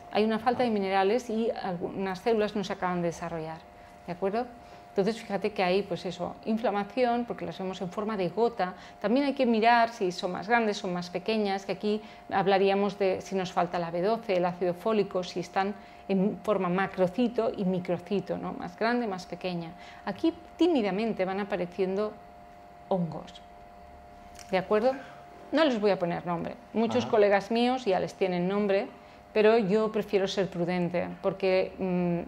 y algunas células no se acaban de desarrollar, ¿de acuerdo? Entonces, fíjate que hay, pues eso, inflamación, porque las vemos en forma de gota. También hay que mirar si son más grandes, son más pequeñas, que aquí hablaríamos de si nos falta la B12, el ácido fólico, si están en forma macrocito y microcito, ¿no? Más grande, más pequeña. Aquí tímidamente van apareciendo hongos, ¿de acuerdo? No les voy a poner nombre. Muchos colegas míos ya les tienen nombre, pero yo prefiero ser prudente, porque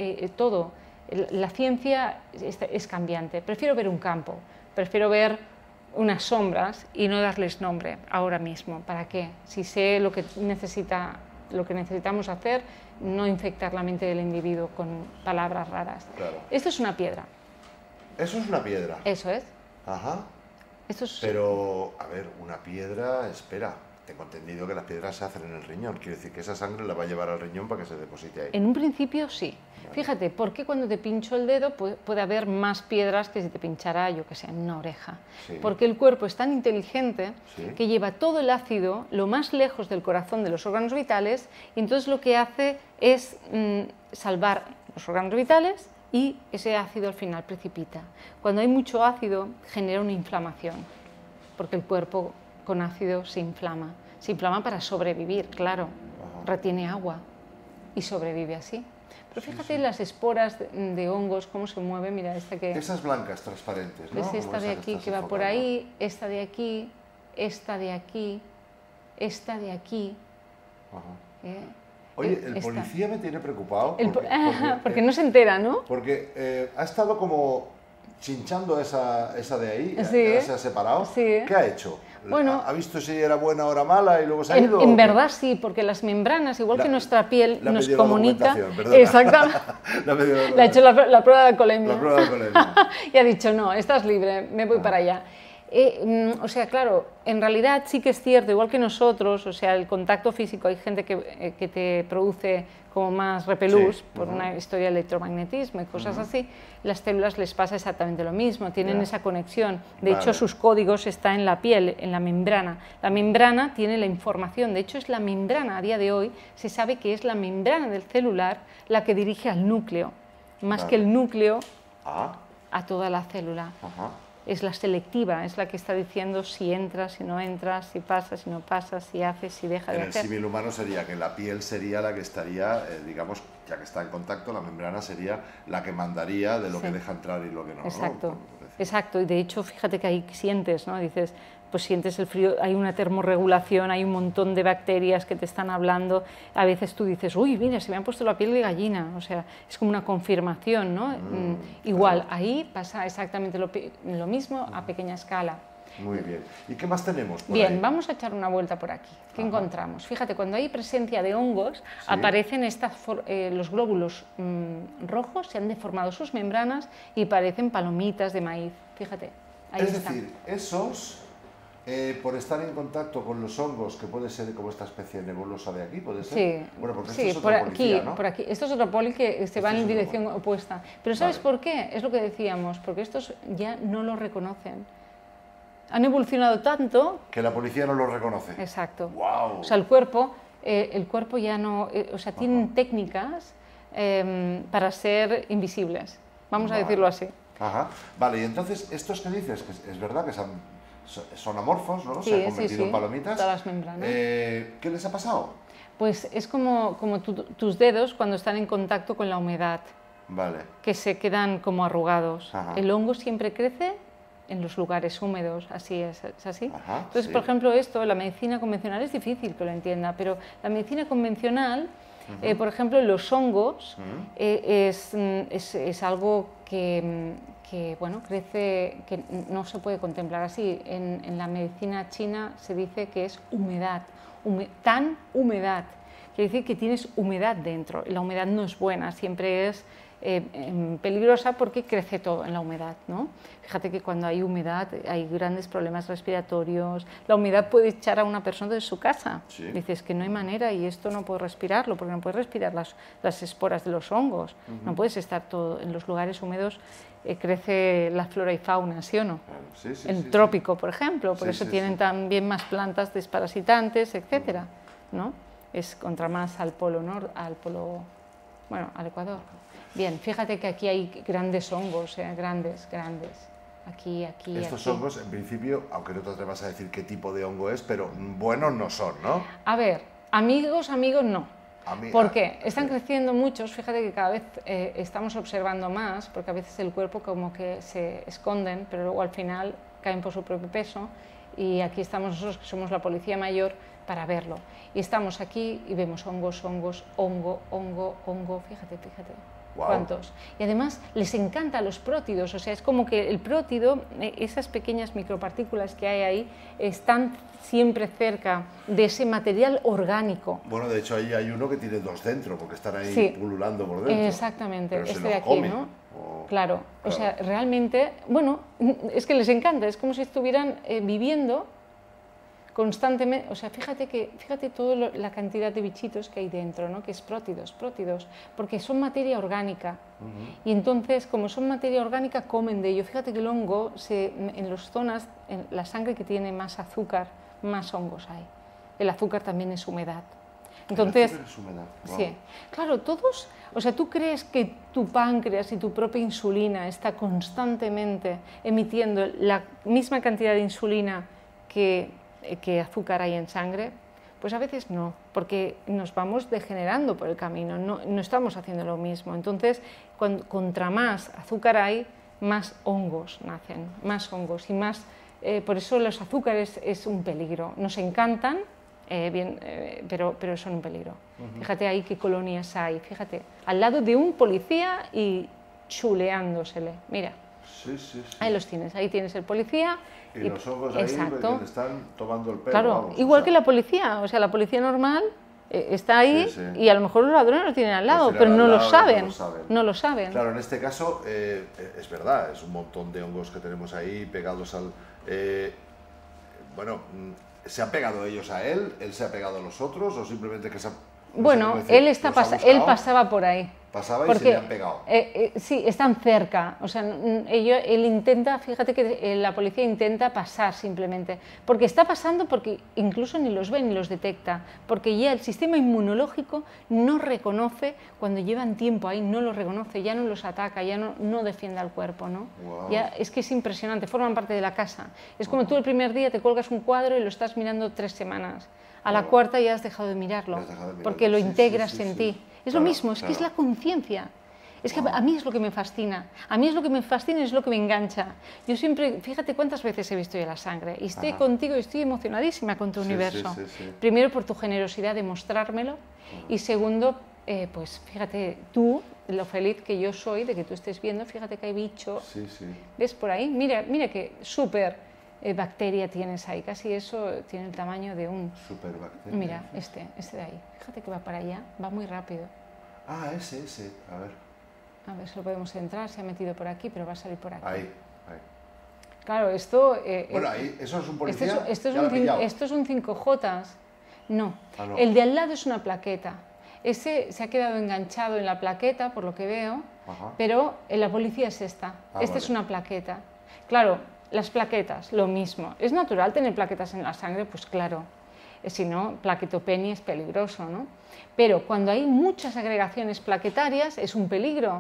la ciencia es cambiante. Prefiero ver un campo, prefiero ver unas sombras y no darles nombre ahora mismo. ¿Para qué? Si sé lo que necesitamos hacer, no infectar la mente del individuo con palabras raras. Claro. Esto es una piedra. Eso es una piedra. Eso es. Ajá. Esto es... Pero, a ver, una piedra, espera. Tengo entendido que las piedras se hacen en el riñón. Quiere decir que esa sangre la va a llevar al riñón para que se deposite ahí. En un principio sí. Vale. Fíjate, ¿por qué cuando te pincho el dedo puede haber más piedras que si te pinchara, yo que sé, en una oreja? Sí. Porque el cuerpo es tan inteligente Sí. que lleva todo el ácido lo más lejos del corazón de los órganos vitales, y entonces lo que hace es salvar los órganos vitales, y ese ácido al final precipita. Cuando hay mucho ácido genera una inflamación, porque el cuerpo con ácido se inflama para sobrevivir, claro, retiene agua y sobrevive así. Pero fíjate las esporas de hongos, cómo se mueven, mira esta que... Esas blancas transparentes, ¿no? ¿Ves Como esta de esa aquí que estás va por enfocando. ahí, esta de aquí, esta de aquí, esta de aquí? Ajá. ¿eh? Oye, el Esta. policía me tiene preocupado Porque no se entera, ¿no? porque ha estado como chinchando esa de ahí, Sí. ya se ha separado. Sí. ¿Qué ha hecho? Bueno, ¿Ha visto si era buena o era mala y luego se ha ido? En verdad sí, porque las membranas, igual que nuestra piel, le ha nos pedido la comunica... documentación, perdona. Exactamente. Le Le ha hecho la prueba de alcoholemia. la prueba de alcoholemia. Y ha dicho, no, estás libre, me voy para allá. O sea, claro, en realidad sí que es cierto, igual que nosotros, o sea, el contacto físico, hay gente que te produce como más repelús, Sí. por una historia de electromagnetismo y cosas así. Las células les pasa exactamente lo mismo, tienen Ya. esa conexión. De Vale. hecho, sus códigos están en la piel, en la membrana. La membrana tiene la información, de hecho es la membrana, a día de hoy se sabe que es la membrana del celular la que dirige al núcleo, más Vale. que el núcleo Ah, a toda la célula. ajá. Es la selectiva, es la que está diciendo si entras, si no entras, si pasa, si no pasa, si haces, si deja de En el hacer. símil humano sería que la piel sería la que estaría, digamos, ya que está en contacto, la membrana sería la que mandaría de lo Sí. que deja entrar y lo que no. Exacto, ¿no? Por decir. exacto. Y de hecho, fíjate que ahí sientes, ¿no? Dices, pues sientes el frío, hay una termorregulación, hay un montón de bacterias que te están hablando. A veces tú dices, uy, mira, se me han puesto la piel de gallina. O sea, es como una confirmación, ¿no? Igual, ahí pasa exactamente lo mismo a pequeña escala. Muy bien. ¿Y qué más tenemos por Bien, ahí? vamos a echar una vuelta por aquí. ¿Qué Ajá. encontramos? Fíjate, cuando hay presencia de hongos, aparecen los glóbulos rojos, se han deformado sus membranas y parecen palomitas de maíz. Fíjate, ahí Es está. decir, esos, por estar en contacto con los hongos, que puede ser como esta especie de nebulosa de aquí, ¿puede ser? Sí, Bueno, porque sí, esto es por otra aquí, policía, ¿no? por aquí. Esto es otro poli que se va Esto en es otro dirección opuesta. Pero ¿sabes Vale. por qué? Es lo que decíamos, porque estos ya no lo reconocen. Han evolucionado tanto. Que la policía no lo reconoce. Exacto. ¡Guau! O sea, el cuerpo ya no, o sea, tienen técnicas para ser invisibles, vamos a Vale. decirlo así. Ajá. Vale, y entonces, estos que dices, que es verdad que son amorfos, ¿no? Sí, Se han sí, convertido sí, en palomitas. todas las membranas. ¿Qué les ha pasado? Pues es como tus dedos cuando están en contacto con la humedad, Vale. que se quedan como arrugados. Ajá. El hongo siempre crece en los lugares húmedos, así es así. Ajá, Entonces, sí. por ejemplo, esto, la medicina convencional es difícil que lo entienda, pero la medicina convencional Por ejemplo, los hongos es algo que, bueno, crece, que no se puede contemplar así. En la medicina china se dice que es humedad, tan humedad. Quiere decir que tienes humedad dentro. La humedad no es buena, siempre es peligrosa porque crece todo en la humedad, ¿no? Fíjate que cuando hay humedad hay grandes problemas respiratorios. La humedad puede echar a una persona de su casa. Sí. Dices que no hay manera y esto no puedo respirarlo porque no puedes respirar las esporas de los hongos. No puedes estar todo en los lugares húmedos. Crece la flora y fauna, ¿sí o no? Sí, sí, en sí, trópico, por ejemplo, por Sí, eso sí, tienen sí. también más plantas desparasitantes, etcétera, ¿no? Es contra más al polo norte, bueno, al Ecuador. Bien, fíjate que aquí hay grandes hongos, grandes. Aquí. Estos hongos, en principio, aunque no te atrevas a decir qué tipo de hongo es, pero buenos no son, ¿no? A ver, amigos no. ¿Por qué? Están creciendo muchos, fíjate que cada vez estamos observando más, porque a veces el cuerpo como que se esconden, pero luego al final caen por su propio peso, y aquí estamos nosotros, que somos la policía mayor, para verlo. Y estamos aquí y vemos hongo, fíjate. Wow. ¿Cuántos? Y además les encanta los prótidos, o sea, es como que el prótido, esas pequeñas micropartículas que hay ahí, están siempre cerca de ese material orgánico. Bueno, de hecho ahí hay uno que tiene dos dentro, porque están ahí Sí. pululando por dentro. Exactamente, Pero se este los de aquí, comen, ¿no? o- Claro, o sea, realmente, bueno, es que les encanta, es como si estuvieran viviendo constantemente, o sea, fíjate toda la cantidad de bichitos que hay dentro, ¿no? Que es prótidos, porque son materia orgánica. Y entonces, como son materia orgánica, comen de ello. Fíjate que el hongo, en las zonas, en la sangre que tiene más azúcar, más hongos hay. El azúcar también es humedad. Entonces, El azúcar es humedad. Wow. sí, claro, todos, o sea, tú crees que tu páncreas y tu propia insulina está constantemente emitiendo la misma cantidad de insulina que azúcar hay en sangre. Pues a veces no, porque nos vamos degenerando por el camino, no estamos haciendo lo mismo. Entonces, contra más azúcar hay, más hongos nacen, más hongos y más. Por eso los azúcares es un peligro. Nos encantan, pero son un peligro. Fíjate ahí qué colonias hay, fíjate, al lado de un policía y chuleándosele. Mira, Sí. ahí los tienes, ahí tienes el policía. Y los hongos ahí Exacto. que le están tomando el pelo. Claro, vamos, igual o sea, que la policía, o sea, la policía normal está ahí Sí, sí. y a lo mejor los ladrones lo tienen al lado, tienen pero al no lo lado y saben, no lo saben. no lo saben. Claro, en este caso es verdad, es un montón de hongos que tenemos ahí pegados al... bueno, ¿se han pegado ellos a él? ¿Él se ha pegado a los otros? ¿O simplemente que se han... no sé Bueno, cómo decir, él, los ha él buscado, pasaba por ahí. pasaba y Porque, se le han pegado. Sí, están cerca. O sea, él intenta, fíjate que la policía intenta pasar simplemente. Porque está pasando porque incluso ni los ve ni los detecta. Porque ya el sistema inmunológico no reconoce, cuando llevan tiempo ahí, no los reconoce, ya no los ataca, ya no defiende al cuerpo, ¿no? Wow. Ya, es que es impresionante, forman parte de la casa. Es como tú el primer día te cuelgas un cuadro y lo estás mirando 3 semanas. A la cuarta ya has dejado de mirarlo, Ya has dejado de mirarlo, porque lo sí, integras sí, sí, en sí. ti. Es Claro, lo mismo, es que es la claro. conciencia. Es que a mí es lo que me fascina. A mí es lo que me fascina, es lo que me engancha. Yo siempre, fíjate cuántas veces he visto yo la sangre. Y estoy contigo y estoy emocionadísima con tu Sí, universo. sí. Primero por tu generosidad de mostrármelo. Y segundo, pues fíjate tú, lo feliz que yo soy de que tú estés viendo. Fíjate que hay bicho. Sí. ¿Ves por ahí? Mira que súper bacteria tienes ahí. Casi eso tiene el tamaño de un... Superbacteria. Mira, este de ahí. Fíjate que va para allá, va muy rápido. Ah, ese. A ver. A ver si lo podemos entrar, se ha metido por aquí, pero va a salir por aquí. Ahí. Claro, esto... Bueno, ahí, ¿eso es un policía? Esto ¿Ya lo ha pillado? es un 5J. No. Ah, no. El de al lado es una plaqueta. Ese se ha quedado enganchado en la plaqueta, por lo que veo, Ajá. pero la policía es esta. Esta es vale. una plaqueta. Claro, las plaquetas, lo mismo. ¿Es natural tener plaquetas en la sangre? Pues claro. Si no, plaquetopenia es peligroso, ¿no? Pero cuando hay muchas agregaciones plaquetarias es un peligro.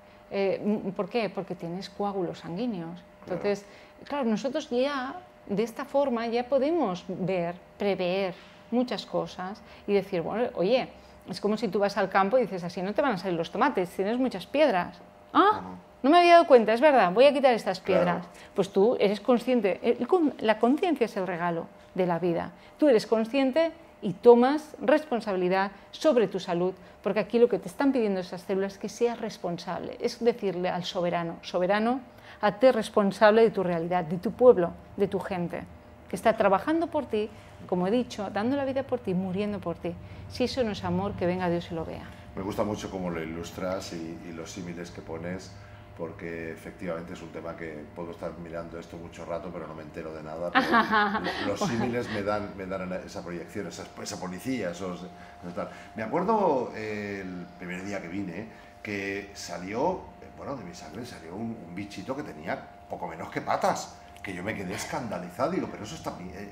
¿Por qué? Porque tienes coágulos sanguíneos. Entonces, claro, nosotros ya de esta forma ya podemos prever muchas cosas y decir, bueno, oye, es como si tú vas al campo y dices, así no te van a salir los tomates, tienes muchas piedras. Ah, no me había dado cuenta, es verdad, voy a quitar estas piedras. Claro. Pues tú eres consciente, la conciencia es el regalo de la vida. Tú eres consciente y tomas responsabilidad sobre tu salud, porque aquí lo que te están pidiendo esas células es que seas responsable, es decirle al soberano, soberano, hazte responsable de tu realidad, de tu pueblo, de tu gente, que está trabajando por ti, como he dicho, dando la vida por ti, muriendo por ti. Si eso no es amor, que venga Dios y lo vea. Me gusta mucho cómo lo ilustras y los símiles que pones, porque efectivamente es un tema que puedo estar mirando esto mucho rato, pero no me entero de nada. Los símiles me dan esa proyección, esa policía, tal. Me acuerdo el primer día que vine, que salió, bueno, de mi sangre salió un bichito que tenía poco menos que patas, que yo me quedé escandalizado y digo, pero eso está...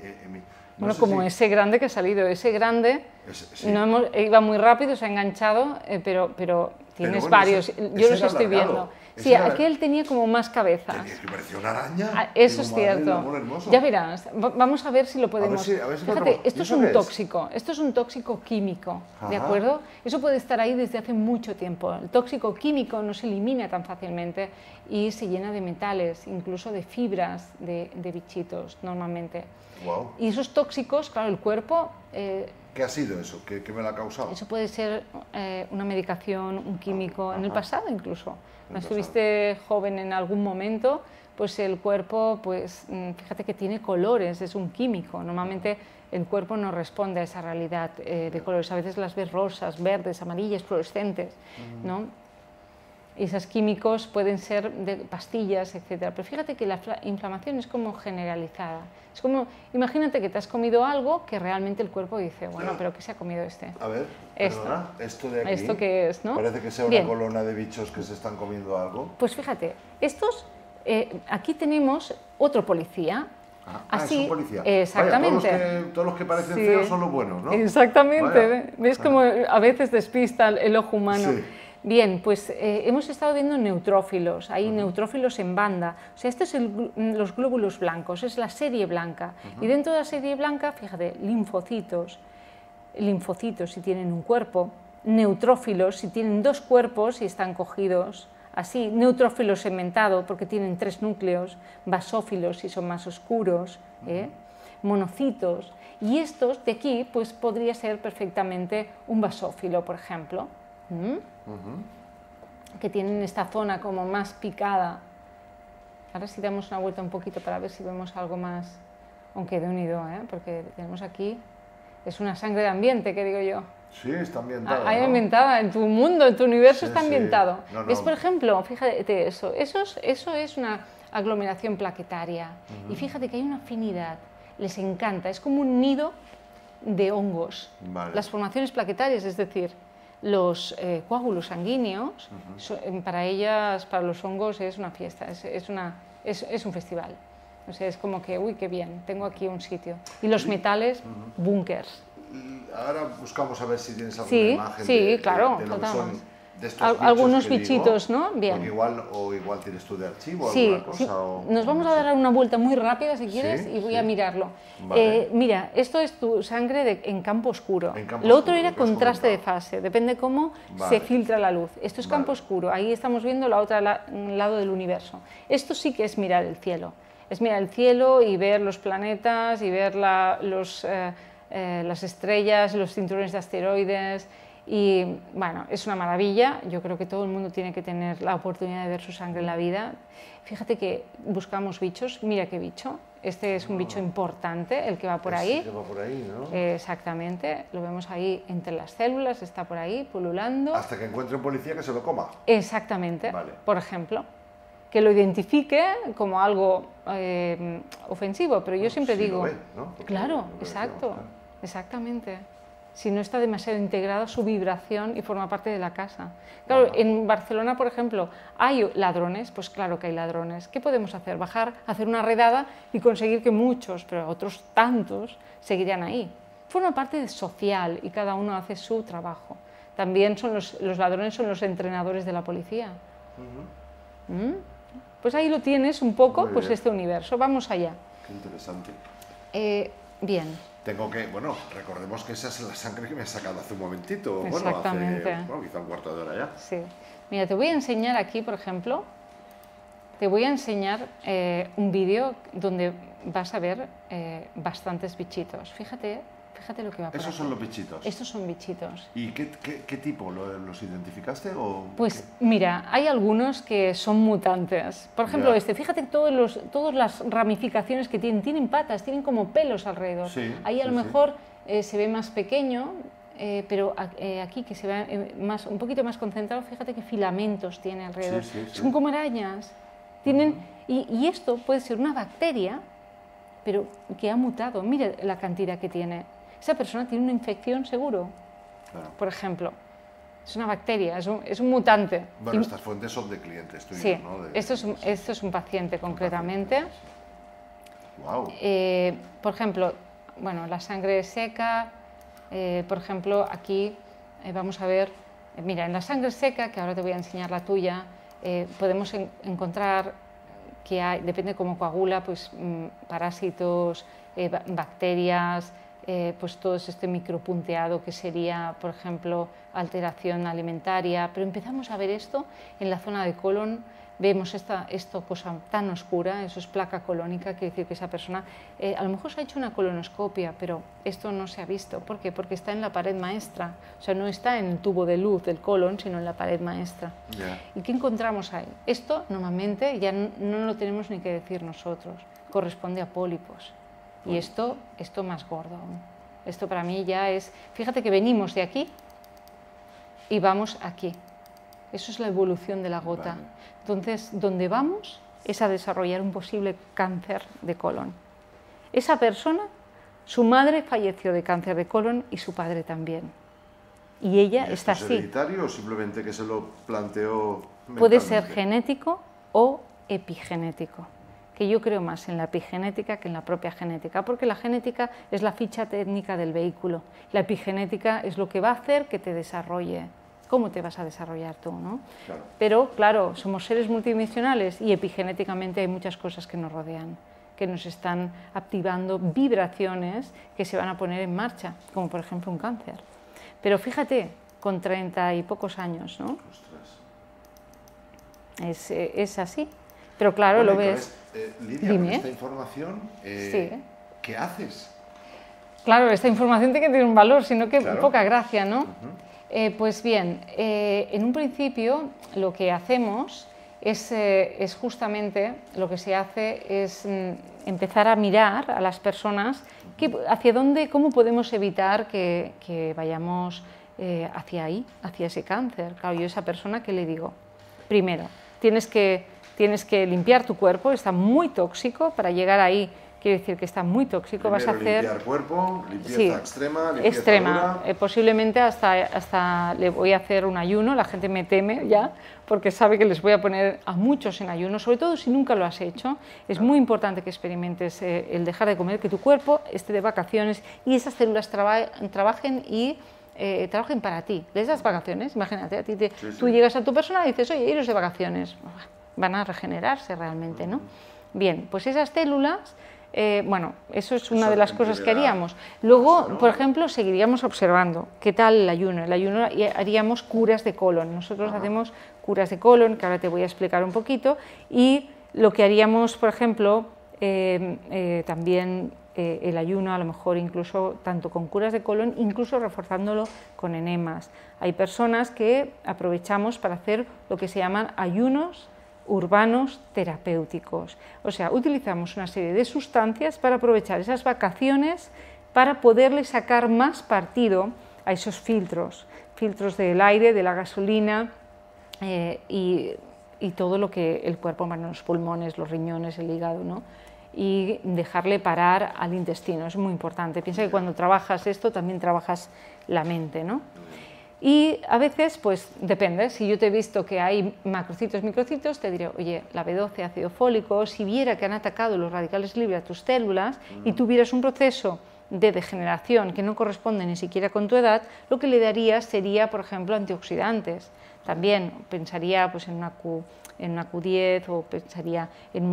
No bueno, como ese grande que ha salido, ese grande sí. Iba muy rápido, se ha enganchado, pero tienes bueno, varios, yo los estoy viendo. Sí, aquel tenía como más cabezas. Que parecía una araña. Eso es cierto. Ya verás, vamos a ver si lo podemos... A ver si fíjate, esto es un tóxico, esto es un tóxico químico, ¿de acuerdo? Eso puede estar ahí desde hace mucho tiempo. El tóxico químico no se elimina tan fácilmente y se llena de metales, incluso de fibras de bichitos normalmente. Wow. Y esos tóxicos, claro, el cuerpo... ¿Qué ha sido eso? ¿Qué me lo ha causado? Eso puede ser una medicación, un químico, en el pasado incluso. Cuando estuviste joven en algún momento, pues el cuerpo, pues fíjate que tiene colores, es un químico. Normalmente el cuerpo no responde a esa realidad de colores. A veces las ves rosas, verdes, amarillas, fluorescentes, ¿no? Y esos químicos pueden ser de pastillas, etc. Pero fíjate que la inflamación es como generalizada. Es como, imagínate que te has comido algo que realmente el cuerpo dice, bueno, pero ¿qué se ha comido este? A ver, esto de aquí, ¿esto qué es, no? Parece que sea una colona de bichos que se están comiendo algo. Pues fíjate, estos, aquí tenemos otro policía. Así, es un policía. Exactamente. Vaya, todos los que parecen feos son los buenos, ¿no? Exactamente. Vaya. ¿Ves como a veces despista el ojo humano? Sí. Bien, pues hemos estado viendo neutrófilos, hay neutrófilos en banda, o sea, estos son los glóbulos blancos, es la serie blanca, y dentro de la serie blanca, fíjate, linfocitos si tienen un cuerpo, neutrófilos si tienen dos cuerpos y están cogidos, así, neutrófilos segmentados porque tienen 3 núcleos, basófilos si son más oscuros, monocitos, y estos de aquí, pues podría ser perfectamente un basófilo, por ejemplo. Que tienen esta zona como más picada. Ahora sí damos una vuelta un poquito para ver si vemos algo más, aunque de unido, porque tenemos aquí, es una sangre de ambiente, que digo yo. Sí, está ambientada. Hay ambientada, en tu mundo, en tu universo está ambientado. No. ¿Ves, por ejemplo? Fíjate eso es una aglomeración plaquetaria. Y fíjate que hay una afinidad, les encanta, es como un nido de hongos. Vale. Las formaciones plaquetarias, es decir, los coágulos sanguíneos, para los hongos es una fiesta, es un festival. O sea, es como que, uy, qué bien, tengo aquí un sitio. Y los metales, búnkers. Ahora buscamos a ver si tienes alguna imagen claro, de lo que son de estos algunos bichitos, ¿no? Bien. Igual tienes tú de archivo alguna cosa. Sí. Nos vamos a dar una vuelta muy rápida si quieres y voy a mirarlo. Vale. Mira, esto es tu sangre en campo oscuro. Lo otro era contraste de fase, depende cómo se filtra la luz. Esto es campo oscuro, ahí estamos viendo la otra lado del universo. Esto sí que es mirar el cielo. Es mirar el cielo y ver los planetas y ver las estrellas, los cinturones de asteroides. Y bueno, es una maravilla, yo creo que todo el mundo tiene que tener la oportunidad de ver su sangre en la vida. Fíjate que buscamos bichos, mira qué bicho, este es un bicho importante, el que va por ahí. Que va por ahí, ¿no? Exactamente, lo vemos ahí entre las células, está por ahí pululando. Hasta que encuentre un policía que se lo coma. Exactamente, vale. Por ejemplo, que lo identifique como algo ofensivo, pero yo siempre digo... Lo ve, ¿no? Claro, exacto, exactamente. Si no está demasiado integrado su vibración y forma parte de la casa. Claro, en Barcelona, por ejemplo, ¿hay ladrones? Pues claro que hay ladrones. ¿Qué podemos hacer? Bajar, hacer una redada y conseguir que muchos, pero otros tantos, seguirían ahí. Forma parte social y cada uno hace su trabajo. También son los ladrones son los entrenadores de la policía. Pues ahí lo tienes un poco, pues este universo. Vamos allá. Qué interesante. Bien. Recordemos que esa es la sangre que me has sacado hace un momentito. Exactamente. Hace, quizá un cuarto de hora ya. Sí. Mira, te voy a enseñar aquí, por ejemplo, un vídeo donde vas a ver bastantes bichitos. Fíjate fíjate lo que va por Esos aquí. son los bichitos. Estos son bichitos. ¿Y qué tipo? ¿Los identificaste? O Pues mira, hay algunos que son mutantes. Por ejemplo, Ya. este, fíjate todas las ramificaciones que tienen patas, tienen como pelos alrededor. Sí, Ahí a lo sí, sí. mejor se ve más pequeño, pero aquí que se ve un poquito más concentrado, fíjate qué filamentos tiene alrededor. Sí, sí, sí. Son como arañas. Tienen, y esto puede ser una bacteria, pero que ha mutado. Mire la cantidad que tiene. Esa persona tiene una infección seguro, Claro. por ejemplo. Es una bacteria, es un mutante. Bueno, Y- estas fuentes son de clientes tuyos, sí, ¿no? esto es un paciente concretamente. Wow. Por ejemplo, bueno, la sangre seca, por ejemplo, aquí vamos a ver, mira, en la sangre seca, que ahora te voy a enseñar la tuya, podemos encontrar que hay, depende cómo coagula, pues parásitos, bacterias, pues todo este micropunteado que sería, por ejemplo, alteración alimentaria, pero empezamos a ver esto en la zona de colon. Vemos esta cosa tan oscura, eso es placa colónica, quiere decir que esa persona a lo mejor se ha hecho una colonoscopia, pero esto no se ha visto. ¿Por qué? Porque está en la pared maestra, o sea, no está en el tubo de luz del colon, sino en la pared maestra. Ya. ¿Y qué encontramos ahí? Esto normalmente ya no lo tenemos ni que decir nosotros, corresponde a pólipos. Y esto más gordo aún. Esto para mí ya es, fíjate que venimos de aquí y vamos aquí. Eso es la evolución de la gota. Vale. Entonces, donde vamos es a desarrollar un posible cáncer de colon. Esa persona, su madre falleció de cáncer de colon y su padre también. Y ella ¿Y está esto es así. hereditario o simplemente que se lo planteó Puede ser mentalmente? genético o epigenético, que yo creo más en la epigenética que en la propia genética, porque la genética es la ficha técnica del vehículo, la epigenética es lo que va a hacer que te desarrolle. ¿Cómo te vas a desarrollar tú, no? Claro. Pero, claro, somos seres multidimensionales y epigenéticamente hay muchas cosas que nos rodean, que nos están activando vibraciones que se van a poner en marcha, como por ejemplo un cáncer. Pero fíjate, con 30 y pocos años, ¿no? Ostras. Es así. Pero claro, Bueno, lo y con ves. Lidia, Dime. con esta información, Sí. ¿qué haces? Claro, esta información tiene que tener un valor, sino que Claro. poca gracia, ¿no? Pues bien, en un principio lo que hacemos es justamente, lo que se hace es empezar a mirar a las personas hacia dónde, cómo podemos evitar que vayamos hacia ahí, hacia ese cáncer. Claro, yo a esa persona, ¿qué le digo? Primero, tienes que limpiar tu cuerpo, está muy tóxico, para llegar ahí quiere decir que está muy tóxico. Primero vas a hacer limpiar cuerpo, limpieza Sí, extrema, limpieza extrema. dura. Posiblemente hasta le voy a hacer un ayuno, la gente me teme ya, porque sabe que les voy a poner a muchos en ayuno, sobre todo si nunca lo has hecho. Es muy importante que experimentes el dejar de comer, que tu cuerpo esté de vacaciones y esas células trabajen y trabajen para ti. Les das vacaciones, imagínate, a ti tú llegas a tu persona y dices, oye, iros de vacaciones, van a regenerarse realmente, ¿no? Bien, pues esas células, bueno, eso es una de las cosas que haríamos. Luego, por ejemplo, seguiríamos observando qué tal el ayuno. El ayuno haríamos curas de colon. Nosotros hacemos curas de colon, que ahora te voy a explicar un poquito, y lo que haríamos, por ejemplo, también el ayuno, a lo mejor incluso tanto con curas de colon, incluso reforzándolo con enemas. Hay personas que aprovechamos para hacer lo que se llaman ayunos urbanos terapéuticos. O sea, utilizamos una serie de sustancias para aprovechar esas vacaciones para poderle sacar más partido a esos filtros del aire, de la gasolina y todo lo que el cuerpo, bueno, los pulmones, los riñones, el hígado, ¿no? Y dejarle parar al intestino, es muy importante. Piensa que cuando trabajas esto también trabajas la mente, ¿no? Y a veces, pues depende, si yo te he visto que hay macrocitos, microcitos, te diré, oye, la B12, ácido fólico, si viera que han atacado los radicales libres a tus células y tuvieras un proceso de degeneración que no corresponde ni siquiera con tu edad, lo que le darías sería, por ejemplo, antioxidantes. También pensaría pues, en una Q10 o pensaría en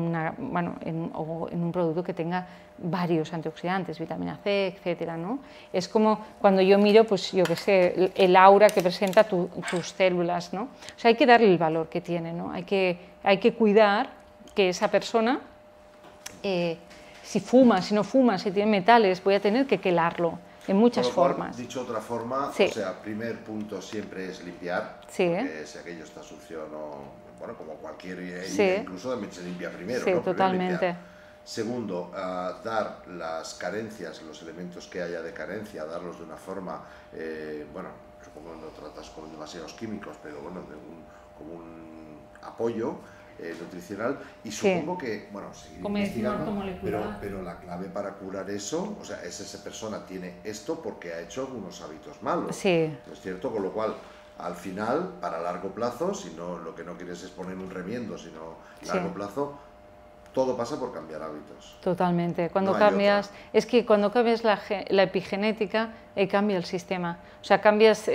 un producto que tenga varios antioxidantes, vitamina C, etcétera, ¿no? Es como cuando yo miro, pues yo qué sé, el aura que presenta tus células, ¿no? O sea, hay que darle el valor que tiene, ¿no? Hay que cuidar que esa persona si fuma, si no fuma, si tiene metales, voy a tener que quelarlo en muchas formas. Dicho de otra forma, sí. o sea, primer punto siempre es limpiar, sí, porque si aquello está sucio, no, bueno, como cualquier herida, sí. incluso también se limpia primero. Sí, ¿no? totalmente. Segundo, dar las carencias, los elementos que haya de carencia, darlos de una forma, bueno, supongo que no tratas con demasiados químicos, pero bueno, como un apoyo nutricional, y supongo que, bueno, seguir investigando, pero la clave para curar eso, o sea, es esa persona tiene esto porque ha hecho algunos hábitos malos, sí. ¿no es cierto? Con lo cual, al final, para largo plazo, si no, lo que no quieres es poner un remiendo, sino largo plazo, todo pasa por cambiar hábitos. Totalmente. Cuando cambias, es que cuando cambias la epigenética, cambia el sistema. O sea, cambias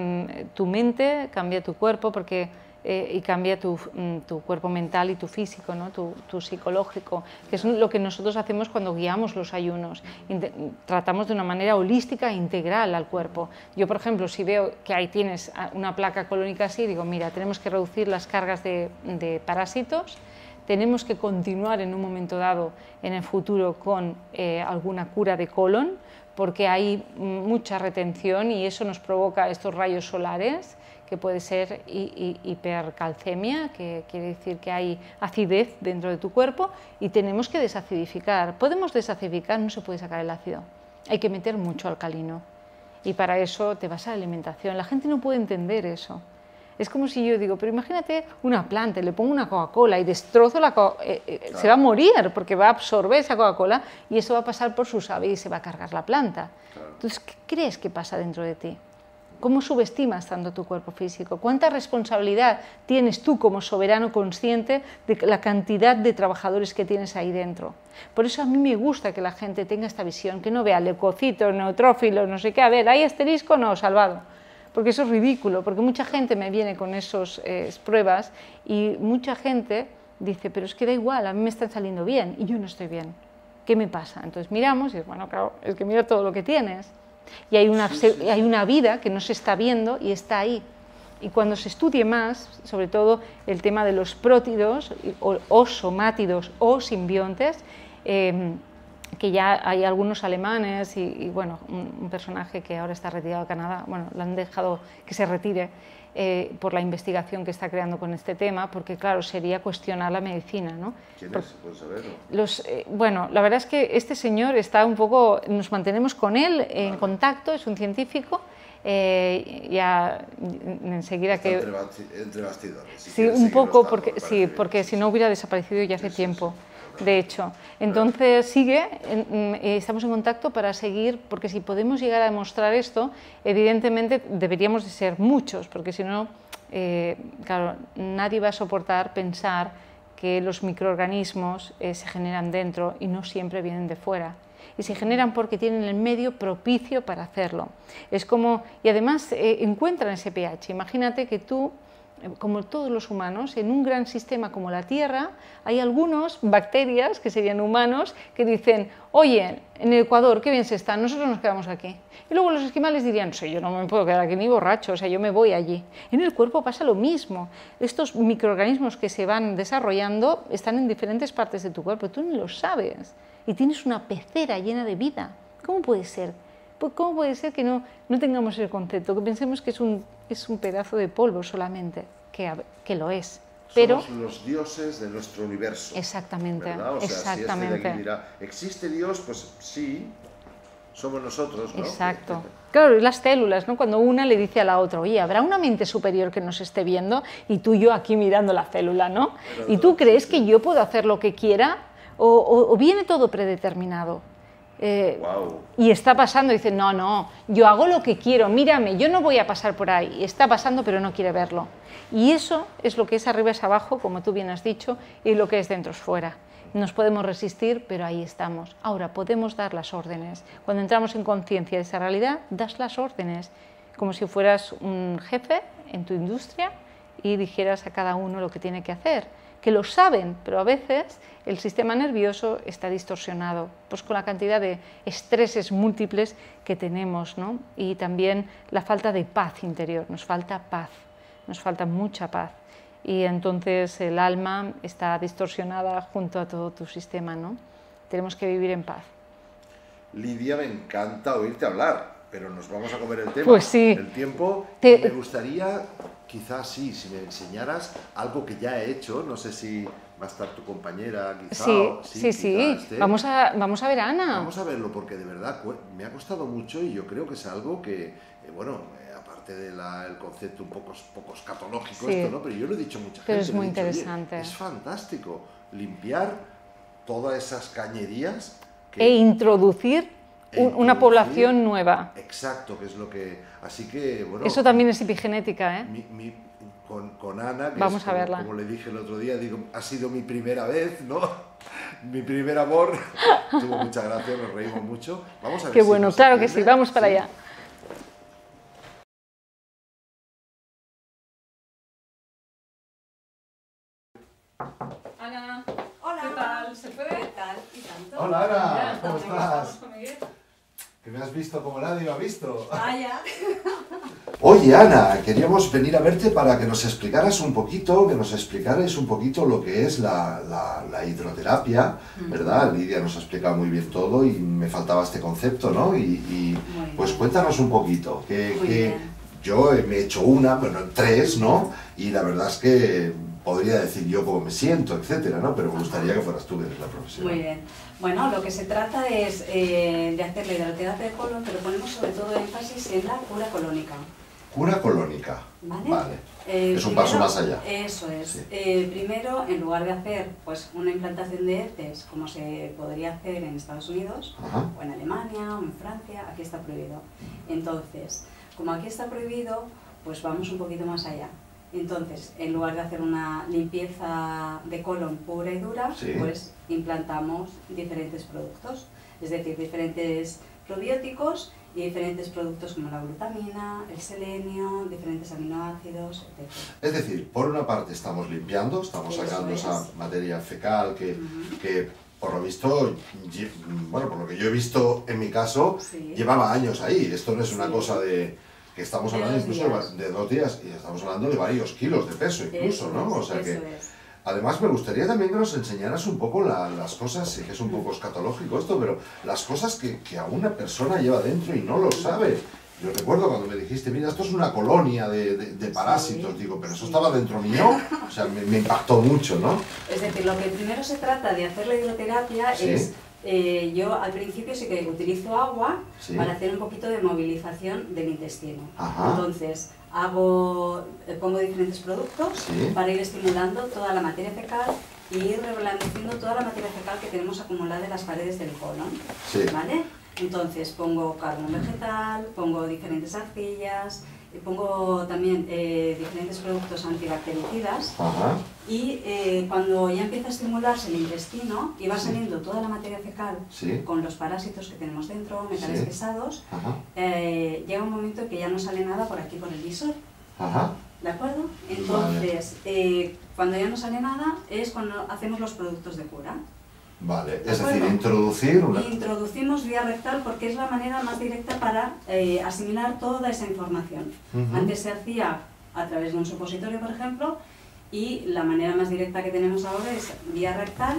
tu mente, cambia tu cuerpo, porque y cambia tu cuerpo mental y tu físico, ¿no? tu psicológico, que es lo que nosotros hacemos cuando guiamos los ayunos. Tratamos de una manera holística e integral al cuerpo. Yo, por ejemplo, si veo que ahí tienes una placa colónica así, digo, mira, tenemos que reducir las cargas de parásitos, tenemos que continuar en un momento dado en el futuro con alguna cura de colon, porque hay mucha retención y eso nos provoca estos rayos solares, que puede ser hipercalcemia, que quiere decir que hay acidez dentro de tu cuerpo, y tenemos que desacidificar. Podemos desacidificar, no se puede sacar el ácido, hay que meter mucho alcalino, y para eso te vas a la alimentación. La gente no puede entender eso. Es como si yo digo, pero imagínate una planta, le pongo una Coca-Cola y destrozo la Coca-Cola, se va a morir porque va a absorber esa Coca-Cola y eso va a pasar por su savia y se va a cargar la planta. Entonces, ¿qué crees que pasa dentro de ti? ¿Cómo subestimas tanto tu cuerpo físico? ¿Cuánta responsabilidad tienes tú como soberano consciente de la cantidad de trabajadores que tienes ahí dentro? Por eso a mí me gusta que la gente tenga esta visión, que no vea leucocitos, neutrófilos, no sé qué, a ver, ¿hay asterisco? No, salvado. Porque eso es ridículo, porque mucha gente me viene con esas pruebas y mucha gente dice, pero es que da igual, a mí me están saliendo bien y yo no estoy bien. ¿Qué me pasa? Entonces miramos y es bueno, claro, es que mira todo lo que tienes. Y hay una vida que no se está viendo y está ahí. Y cuando se estudie más, sobre todo el tema de los prótidos o somátidos o simbiontes, que ya hay algunos alemanes y bueno, un personaje que ahora está retirado de Canadá, bueno, lo han dejado que se retire por la investigación que está creando con este tema, porque claro, sería cuestionar la medicina, ¿no? ¿Quién es? ¿Puedes saberlo? Bueno, la verdad es que este señor está un poco, nos mantenemos con él en contacto, es un científico, ya enseguida está entre bastidores. Sí, un poco, porque si no hubiera desaparecido ya hace tiempo. De hecho, entonces sigue, estamos en contacto para seguir, porque si podemos llegar a demostrar esto, evidentemente deberíamos de ser muchos, porque si no, claro, nadie va a soportar pensar que los microorganismos se generan dentro y no siempre vienen de fuera. Y se generan porque tienen el medio propicio para hacerlo. Es como, y además encuentran ese pH. Imagínate que tú, como todos los humanos, en un gran sistema como la Tierra, hay algunas bacterias, que serían humanos, que dicen, oye, en el Ecuador, qué bien se está, nosotros nos quedamos aquí. Y luego los esquimales dirían, sí, yo no me puedo quedar aquí ni borracho, o sea, yo me voy allí. En el cuerpo pasa lo mismo. Estos microorganismos que se van desarrollando están en diferentes partes de tu cuerpo, tú ni lo sabes. Y tienes una pecera llena de vida. ¿Cómo puede ser? ¿Cómo puede ser que no tengamos el concepto, que pensemos que es un pedazo de polvo solamente, que lo es? Pero somos los dioses de nuestro universo. Exactamente, ¿verdad? O sea, exactamente. Si este de aquí dirá, ¿existe Dios? Pues sí, somos nosotros, ¿no? Exacto. Claro, y las células, ¿no? Cuando una le dice a la otra, oye, ¿habrá una mente superior que nos esté viendo? Y tú y yo aquí mirando la célula, ¿no? ¿Y tú crees que yo puedo hacer lo que quiera? ¿O viene todo predeterminado? Wow. Y está pasando, y dice, no, yo hago lo que quiero, mírame, yo no voy a pasar por ahí, y está pasando pero no quiere verlo. Y eso es lo que es arriba es abajo, como tú bien has dicho, y lo que es dentro es fuera. Nos podemos resistir, pero ahí estamos. Ahora, podemos dar las órdenes. Cuando entramos en conciencia de esa realidad, das las órdenes, como si fueras un jefe en tu industria y dijeras a cada uno lo que tiene que hacer. Que lo saben, pero a veces el sistema nervioso está distorsionado, pues con la cantidad de estreses múltiples que tenemos, ¿no? Y también la falta de paz interior, nos falta paz, nos falta mucha paz. Y entonces el alma está distorsionada junto a todo tu sistema, ¿no? tenemos que vivir en paz. Lidia, me encanta oírte hablar, pero nos vamos a comer el tema, pues sí. el tiempo. Me gustaría, quizás sí, si me enseñaras algo que ya he hecho, no sé si va a estar tu compañera, quizá. Sí. Vamos a ver a Ana. Vamos a verlo, porque de verdad me ha costado mucho y yo creo que es algo que, aparte del concepto un poco escatológico, esto, ¿no? Pero yo lo he dicho a mucha gente. Pero es muy interesante. Es fantástico limpiar todas esas cañerías. E introducir una población nueva. Exacto, que es lo que... Así que, bueno... Eso también es epigenética, ¿eh? Con Ana, que vamos es a verla. Como le dije el otro día, digo, ha sido mi primera vez, ¿no? Mi primer amor. Tuvo mucha gracia, nos reímos mucho. Vamos a ver. Qué bueno, claro que sí, vamos para allá. Ana, hola. ¿Qué tal? ¿Se puede? ¿Qué tal? ¿Y tanto? Hola Ana, ¿cómo estás? Que me has visto como nadie me ha visto. Vaya. Oye Ana, queríamos venir a verte para que nos explicaras un poquito, lo que es la hidroterapia, ¿verdad? Lidia nos ha explicado muy bien todo y me faltaba este concepto, ¿no? Y pues cuéntanos un poquito, que yo me he hecho tres, ¿no? Y la verdad es que podría decir yo cómo me siento, etcétera, ¿no? Pero me gustaría que fueras tú, que eres la profesional. Muy bien. Bueno, lo que se trata es de hacer la hidroterapia de colon, pero ponemos sobre todo énfasis en la cura colónica. Cura colónica. Vale. Es un paso más allá. Eso es. Sí. Primero, en lugar de hacer pues, una implantación de ERTES, como se podría hacer en Estados Unidos, o en Alemania, o en Francia, aquí está prohibido. Entonces, como aquí está prohibido, pues vamos un poquito más allá. Entonces, en lugar de hacer una limpieza de colon pura y dura, pues implantamos diferentes productos, es decir, diferentes probióticos y diferentes productos como la glutamina, el selenio, diferentes aminoácidos, etc. Es decir, por una parte estamos limpiando, estamos sacando esa materia fecal que por lo visto, por lo que yo he visto en mi caso, llevaba años ahí. Esto no es una cosa de... que estamos hablando incluso de 2 días y estamos hablando de varios kilos de peso incluso, ¿no? O sea que... Además me gustaría también que nos enseñaras un poco las cosas, sé que es un poco escatológico esto, pero las cosas que a una persona lleva dentro y no lo sabe. Yo recuerdo cuando me dijiste, mira, esto es una colonia de parásitos, digo, pero eso estaba dentro mío, o sea, me impactó mucho, ¿no? Es decir, lo que primero se trata de hacer la hidroterapia es... yo al principio sí que utilizo agua para hacer un poquito de movilización del intestino. Entonces pongo diferentes productos para ir estimulando toda la materia fecal y ir reblandeciendo toda la materia fecal que tenemos acumulada en las paredes del colon. ¿Vale? Entonces pongo carbón vegetal, pongo diferentes arcillas, pongo también diferentes productos antibactericidas y cuando ya empieza a estimularse el intestino y va saliendo toda la materia fecal con los parásitos que tenemos dentro, metales pesados, llega un momento en que ya no sale nada por aquí por el visor. ¿De acuerdo? Entonces, cuando ya no sale nada es cuando hacemos los productos de cura. Vale, es decir, introducimos vía rectal porque es la manera más directa para asimilar toda esa información. Antes se hacía a través de un supositorio, por ejemplo, y la manera más directa que tenemos ahora es vía rectal,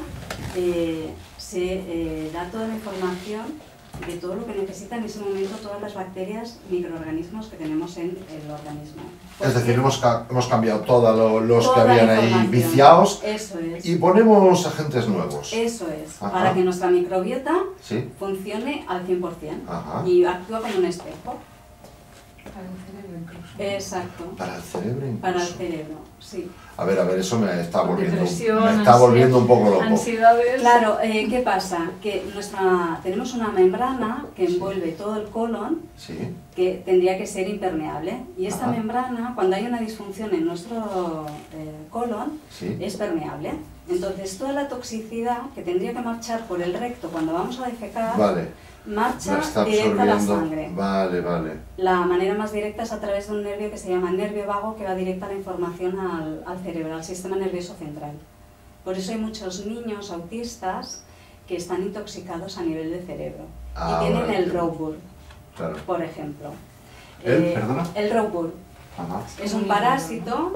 se da toda la información de todo lo que necesitan en ese momento todas las bacterias, microorganismos que tenemos en el organismo. Es decir, hemos cambiado todos los que habían ahí viciados y ponemos agentes nuevos. Eso es, para que nuestra microbiota funcione al 100% y actúa como un espejo. Para el cerebro incluso. Exacto. Para el cerebro incluso. Para el cerebro, sí. A ver, eso me está volviendo un poco loco. Ansiedades. Claro, ¿qué pasa? Que tenemos una membrana que envuelve todo el colon, que tendría que ser impermeable. Y esta membrana, cuando hay una disfunción en nuestro colon, es permeable. Entonces, toda la toxicidad que tendría que marchar por el recto cuando vamos a defecar, marcha directa a la sangre. La manera más directa es a través de un nervio que se llama nervio vago, que va directa la información al cerebro, al sistema nervioso central. Por eso hay muchos niños autistas que están intoxicados a nivel de cerebro y tienen el Roseburg, por ejemplo. El Roseburg es un parásito,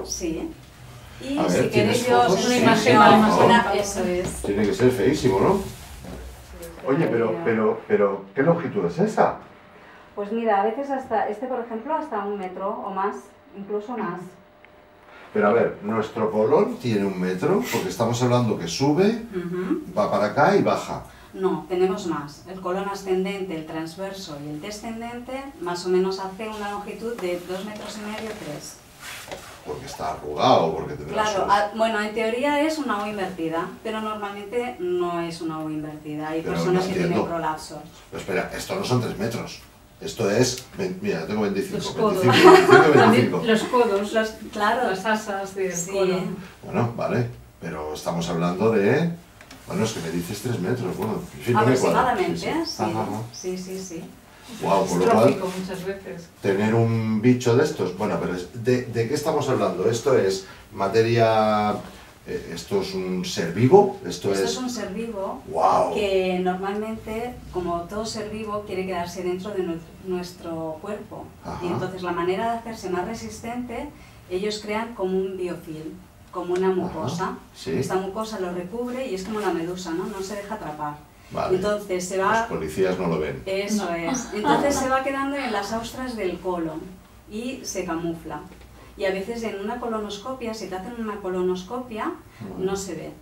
y si queréis yo os una imagen, eso es. Tiene que ser feísimo, ¿no? Oye, pero, ¿qué longitud es esa? Pues mira, a veces hasta, por ejemplo, hasta 1 metro o más, incluso más. Pero a ver, nuestro colón tiene 1 metro, porque estamos hablando que sube, va para acá y baja. No, tenemos más. El colón ascendente, el transverso y el descendente más o menos hace una longitud de 2,5 metros, 3. Porque está arrugado, porque tendrá Claro, bueno, en teoría es una O invertida, pero normalmente no es una O invertida. Hay personas que tienen prolapsos. Pero espera, esto no son 3 metros. Esto es, mira, tengo 25. Los codos. 25. Los codos, claro, las asas del colon. Bueno, vale, pero estamos hablando de... Bueno, es que me dices 3 metros, bueno, en fin, aproximadamente, sí. Sí. Wow, por lo cual, muchas veces. Tener un bicho de estos, bueno, pero ¿de qué estamos hablando? Esto es materia, esto es un ser vivo, esto es un ser vivo, wow, que normalmente, como todo ser vivo, quiere quedarse dentro de nuestro cuerpo. Ajá. Y entonces la manera de hacerse más resistente, ellos crean como un biofilm, como una mucosa. Ajá, sí. Esta mucosa lo recubre y es como la medusa, ¿no? No se deja atrapar. Vale. Entonces se va... Los policías no lo ven. Eso es. Entonces se va quedando en las austras del colon y se camufla. Y a veces en una colonoscopia, si te hacen una colonoscopia, no se ve.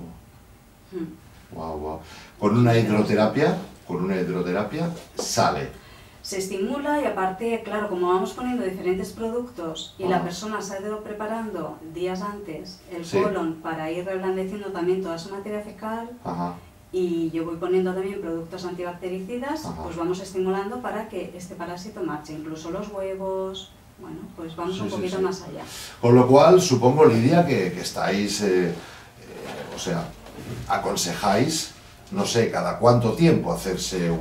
Wow. Con una hidroterapia sale. Se estimula y aparte, claro, como vamos poniendo diferentes productos y la persona se ha ido preparando días antes el colon para ir reblandeciendo también toda su materia fecal, y yo voy poniendo también productos antibactericidas, pues vamos estimulando para que este parásito marche, incluso los huevos, bueno, pues vamos un poquito más allá. Con lo cual, supongo, Lidia, que estáis, o sea, aconsejáis, no sé, cada cuánto tiempo hacerse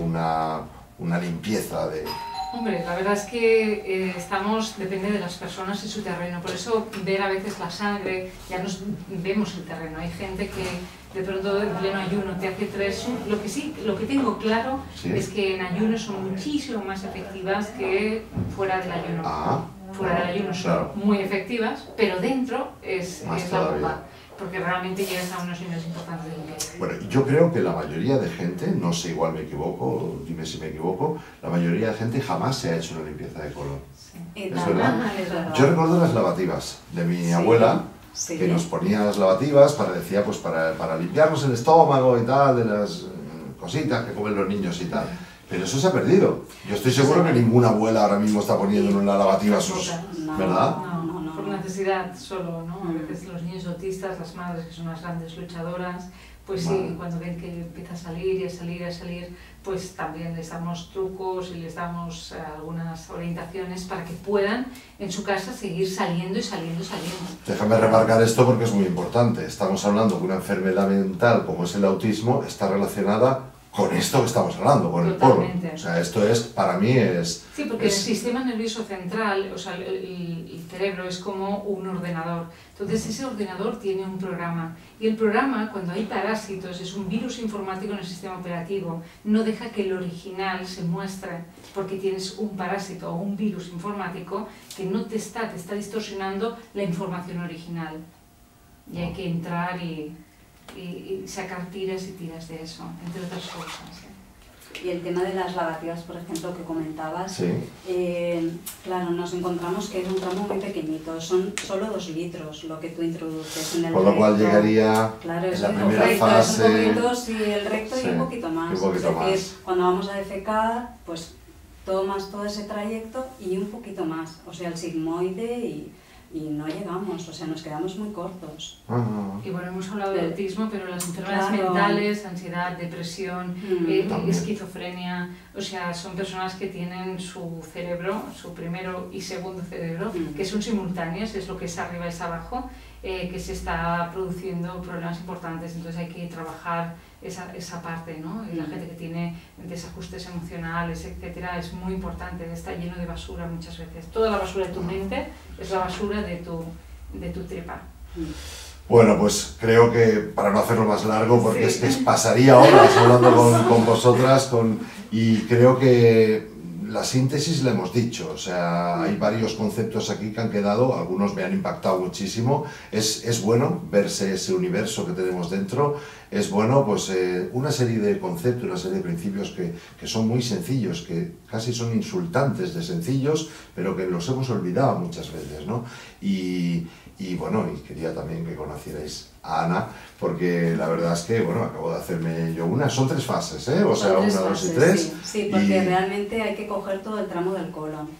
una limpieza de... Hombre, la verdad es que depende de las personas y su terreno, por eso ver a veces la sangre, ya nos vemos el terreno. Hay gente que de pronto en pleno ayuno te hace 3, lo que tengo claro es que en ayuno son muchísimo más efectivas que fuera del ayuno. Fuera del ayuno son muy efectivas, pero dentro es la bomba, porque realmente llegas a unos niveles importantes de limpieza. Bueno, yo creo que la mayoría de gente, no sé, igual me equivoco, dime si me equivoco, la mayoría de gente jamás se ha hecho una limpieza de colon. ¿Es verdad? Yo recuerdo las lavativas de mi abuela, que nos ponía las lavativas decía, pues para limpiarnos el estómago y tal, de las cositas que comen los niños y tal. Pero eso se ha perdido. Yo estoy seguro que ninguna abuela ahora mismo está poniendo en una lavativa sus... ¿Verdad? No, por necesidad solo, ¿no? A veces los niños autistas, las madres que son las grandes luchadoras, pues sí, cuando ven que empieza a salir y a salir y a salir, pues también les damos trucos y les damos algunas orientaciones para que puedan en su casa seguir saliendo y saliendo. Déjame remarcar esto porque es muy importante. Estamos hablando que una enfermedad mental como es el autismo está relacionada con esto que estamos hablando, con el colon. O sea, esto es, para mí es... Sí, porque el sistema nervioso central, o sea, el cerebro es como un ordenador. Entonces ese ordenador tiene un programa. Y el programa, cuando hay parásitos, es un virus informático en el sistema operativo. No deja que el original se muestre, porque tienes un parásito o un virus informático que no te está distorsionando la información original. Y hay que entrar y sacar tiras y tiras de eso, entre otras cosas. Y el tema de las lavativas, por ejemplo, que comentabas, claro, nos encontramos que es un tramo muy pequeñito, son solo 2 litros lo que tú introduces en el recto. Con lo cual llegaría en la primera fase... Es un poquito, sí, el recto y un poquito más. Es decir, cuando vamos a defecar, pues tomas todo ese trayecto y un poquito más, o sea, el sigmoide y no llegamos, o sea, nos quedamos muy cortos. Y bueno, hemos hablado de autismo, pero las enfermedades mentales, ansiedad, depresión, esquizofrenia, o sea, son personas que tienen su cerebro, su primero y segundo cerebro, que son simultáneos, es lo que es arriba es abajo, que se está produciendo problemas importantes, entonces hay que trabajar esa parte, ¿no? Y la gente que tiene desajustes emocionales, etcétera, es muy importante, está lleno de basura muchas veces. Toda la basura de tu mente es la basura de tu tripa. Bueno, pues creo que, para no hacerlo más largo, porque es que pasaría horas hablando con vosotras, y creo que la síntesis la hemos dicho, o sea, hay varios conceptos aquí que han quedado, algunos me han impactado muchísimo. Es bueno verse ese universo que tenemos dentro, es bueno pues una serie de conceptos, una serie de principios que son muy sencillos, que casi son insultantes de sencillos, pero que los hemos olvidado muchas veces, ¿no? Y bueno, y quería también que conocierais a Ana, porque la verdad es que, bueno, acabo de hacerme yo una, son 3 fases, ¿eh? O sea, 1, 2 y 3. Sí, porque realmente hay que coger todo el tramo del colon.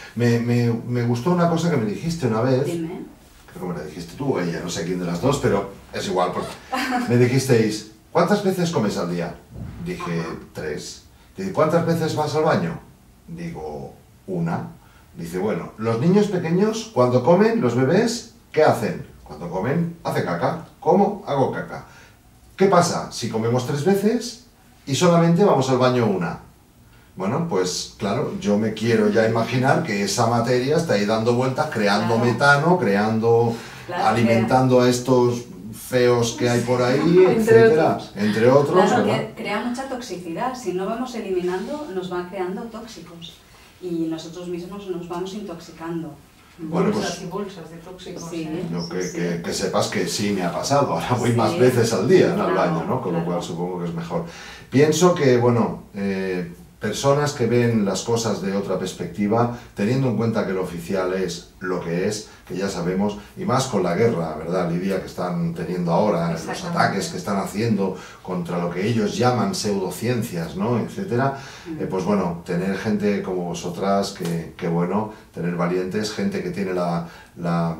Me gustó una cosa que me dijiste una vez. Dime. Creo que me la dijiste tú o ella, no sé quién de las dos, pero es igual, porque me dijisteis, ¿cuántas veces comes al día? Dije, 3. Dice, ¿cuántas veces vas al baño? Digo, 1. Dice, bueno, los niños pequeños, cuando comen, los bebés, ¿qué hacen? Cuando comen, hace caca. ¿Cómo? Hago caca. ¿Qué pasa si comemos 3 veces y solamente vamos al baño 1? Bueno, pues claro, yo me quiero ya imaginar que esa materia está ahí dando vueltas, creando metano, alimentando a estos feos que hay por ahí, etcétera, entre otros. Claro, que crea mucha toxicidad. Si no vamos eliminando, nos van creando tóxicos y nosotros mismos nos vamos intoxicando. Bueno, bolsas pues, y bolsas de tóxicos. Sí, que sepas que sí me ha pasado, ahora voy más veces al día, ¿no? Al baño, ¿no? Con lo cual supongo que es mejor. Pienso que, bueno, personas que ven las cosas de otra perspectiva, teniendo en cuenta que lo oficial es lo que es, que ya sabemos, y más con la guerra, ¿verdad, Lidia?, que están teniendo ahora, los ataques que están haciendo contra lo que ellos llaman pseudociencias, ¿no?, etcétera, pues bueno, tener gente como vosotras, que bueno, tener valientes, gente que tiene la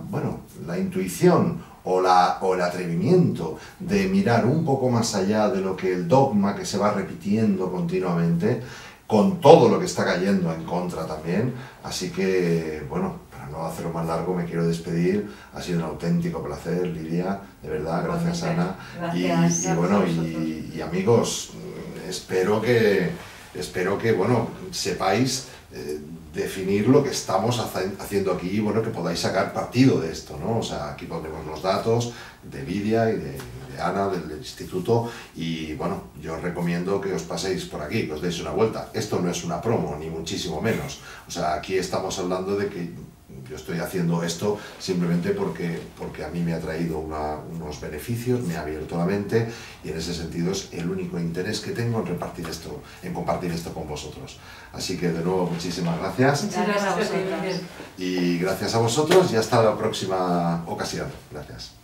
intuición o el atrevimiento de mirar un poco más allá de lo que el dogma que se va repitiendo continuamente, con todo lo que está cayendo en contra también. Así que, bueno, para no hacerlo más largo, me quiero despedir. Ha sido un auténtico placer, Lidia, de verdad, gracias, Ana. Gracias, y bueno, y amigos, espero que bueno, sepáis definir lo que estamos haciendo aquí y bueno, que podáis sacar partido de esto, ¿no? O sea, aquí pondremos los datos de Lidia y de Ana, del instituto, y bueno, yo os recomiendo que os paséis por aquí, que os deis una vuelta. Esto no es una promo, ni muchísimo menos. O sea, aquí estamos hablando de que yo estoy haciendo esto simplemente porque a mí me ha traído unos beneficios, me ha abierto la mente, y en ese sentido es el único interés que tengo en compartir esto con vosotros. Así que de nuevo, muchísimas gracias. Muchas gracias a vosotros. Y gracias a vosotros y hasta la próxima ocasión. Gracias.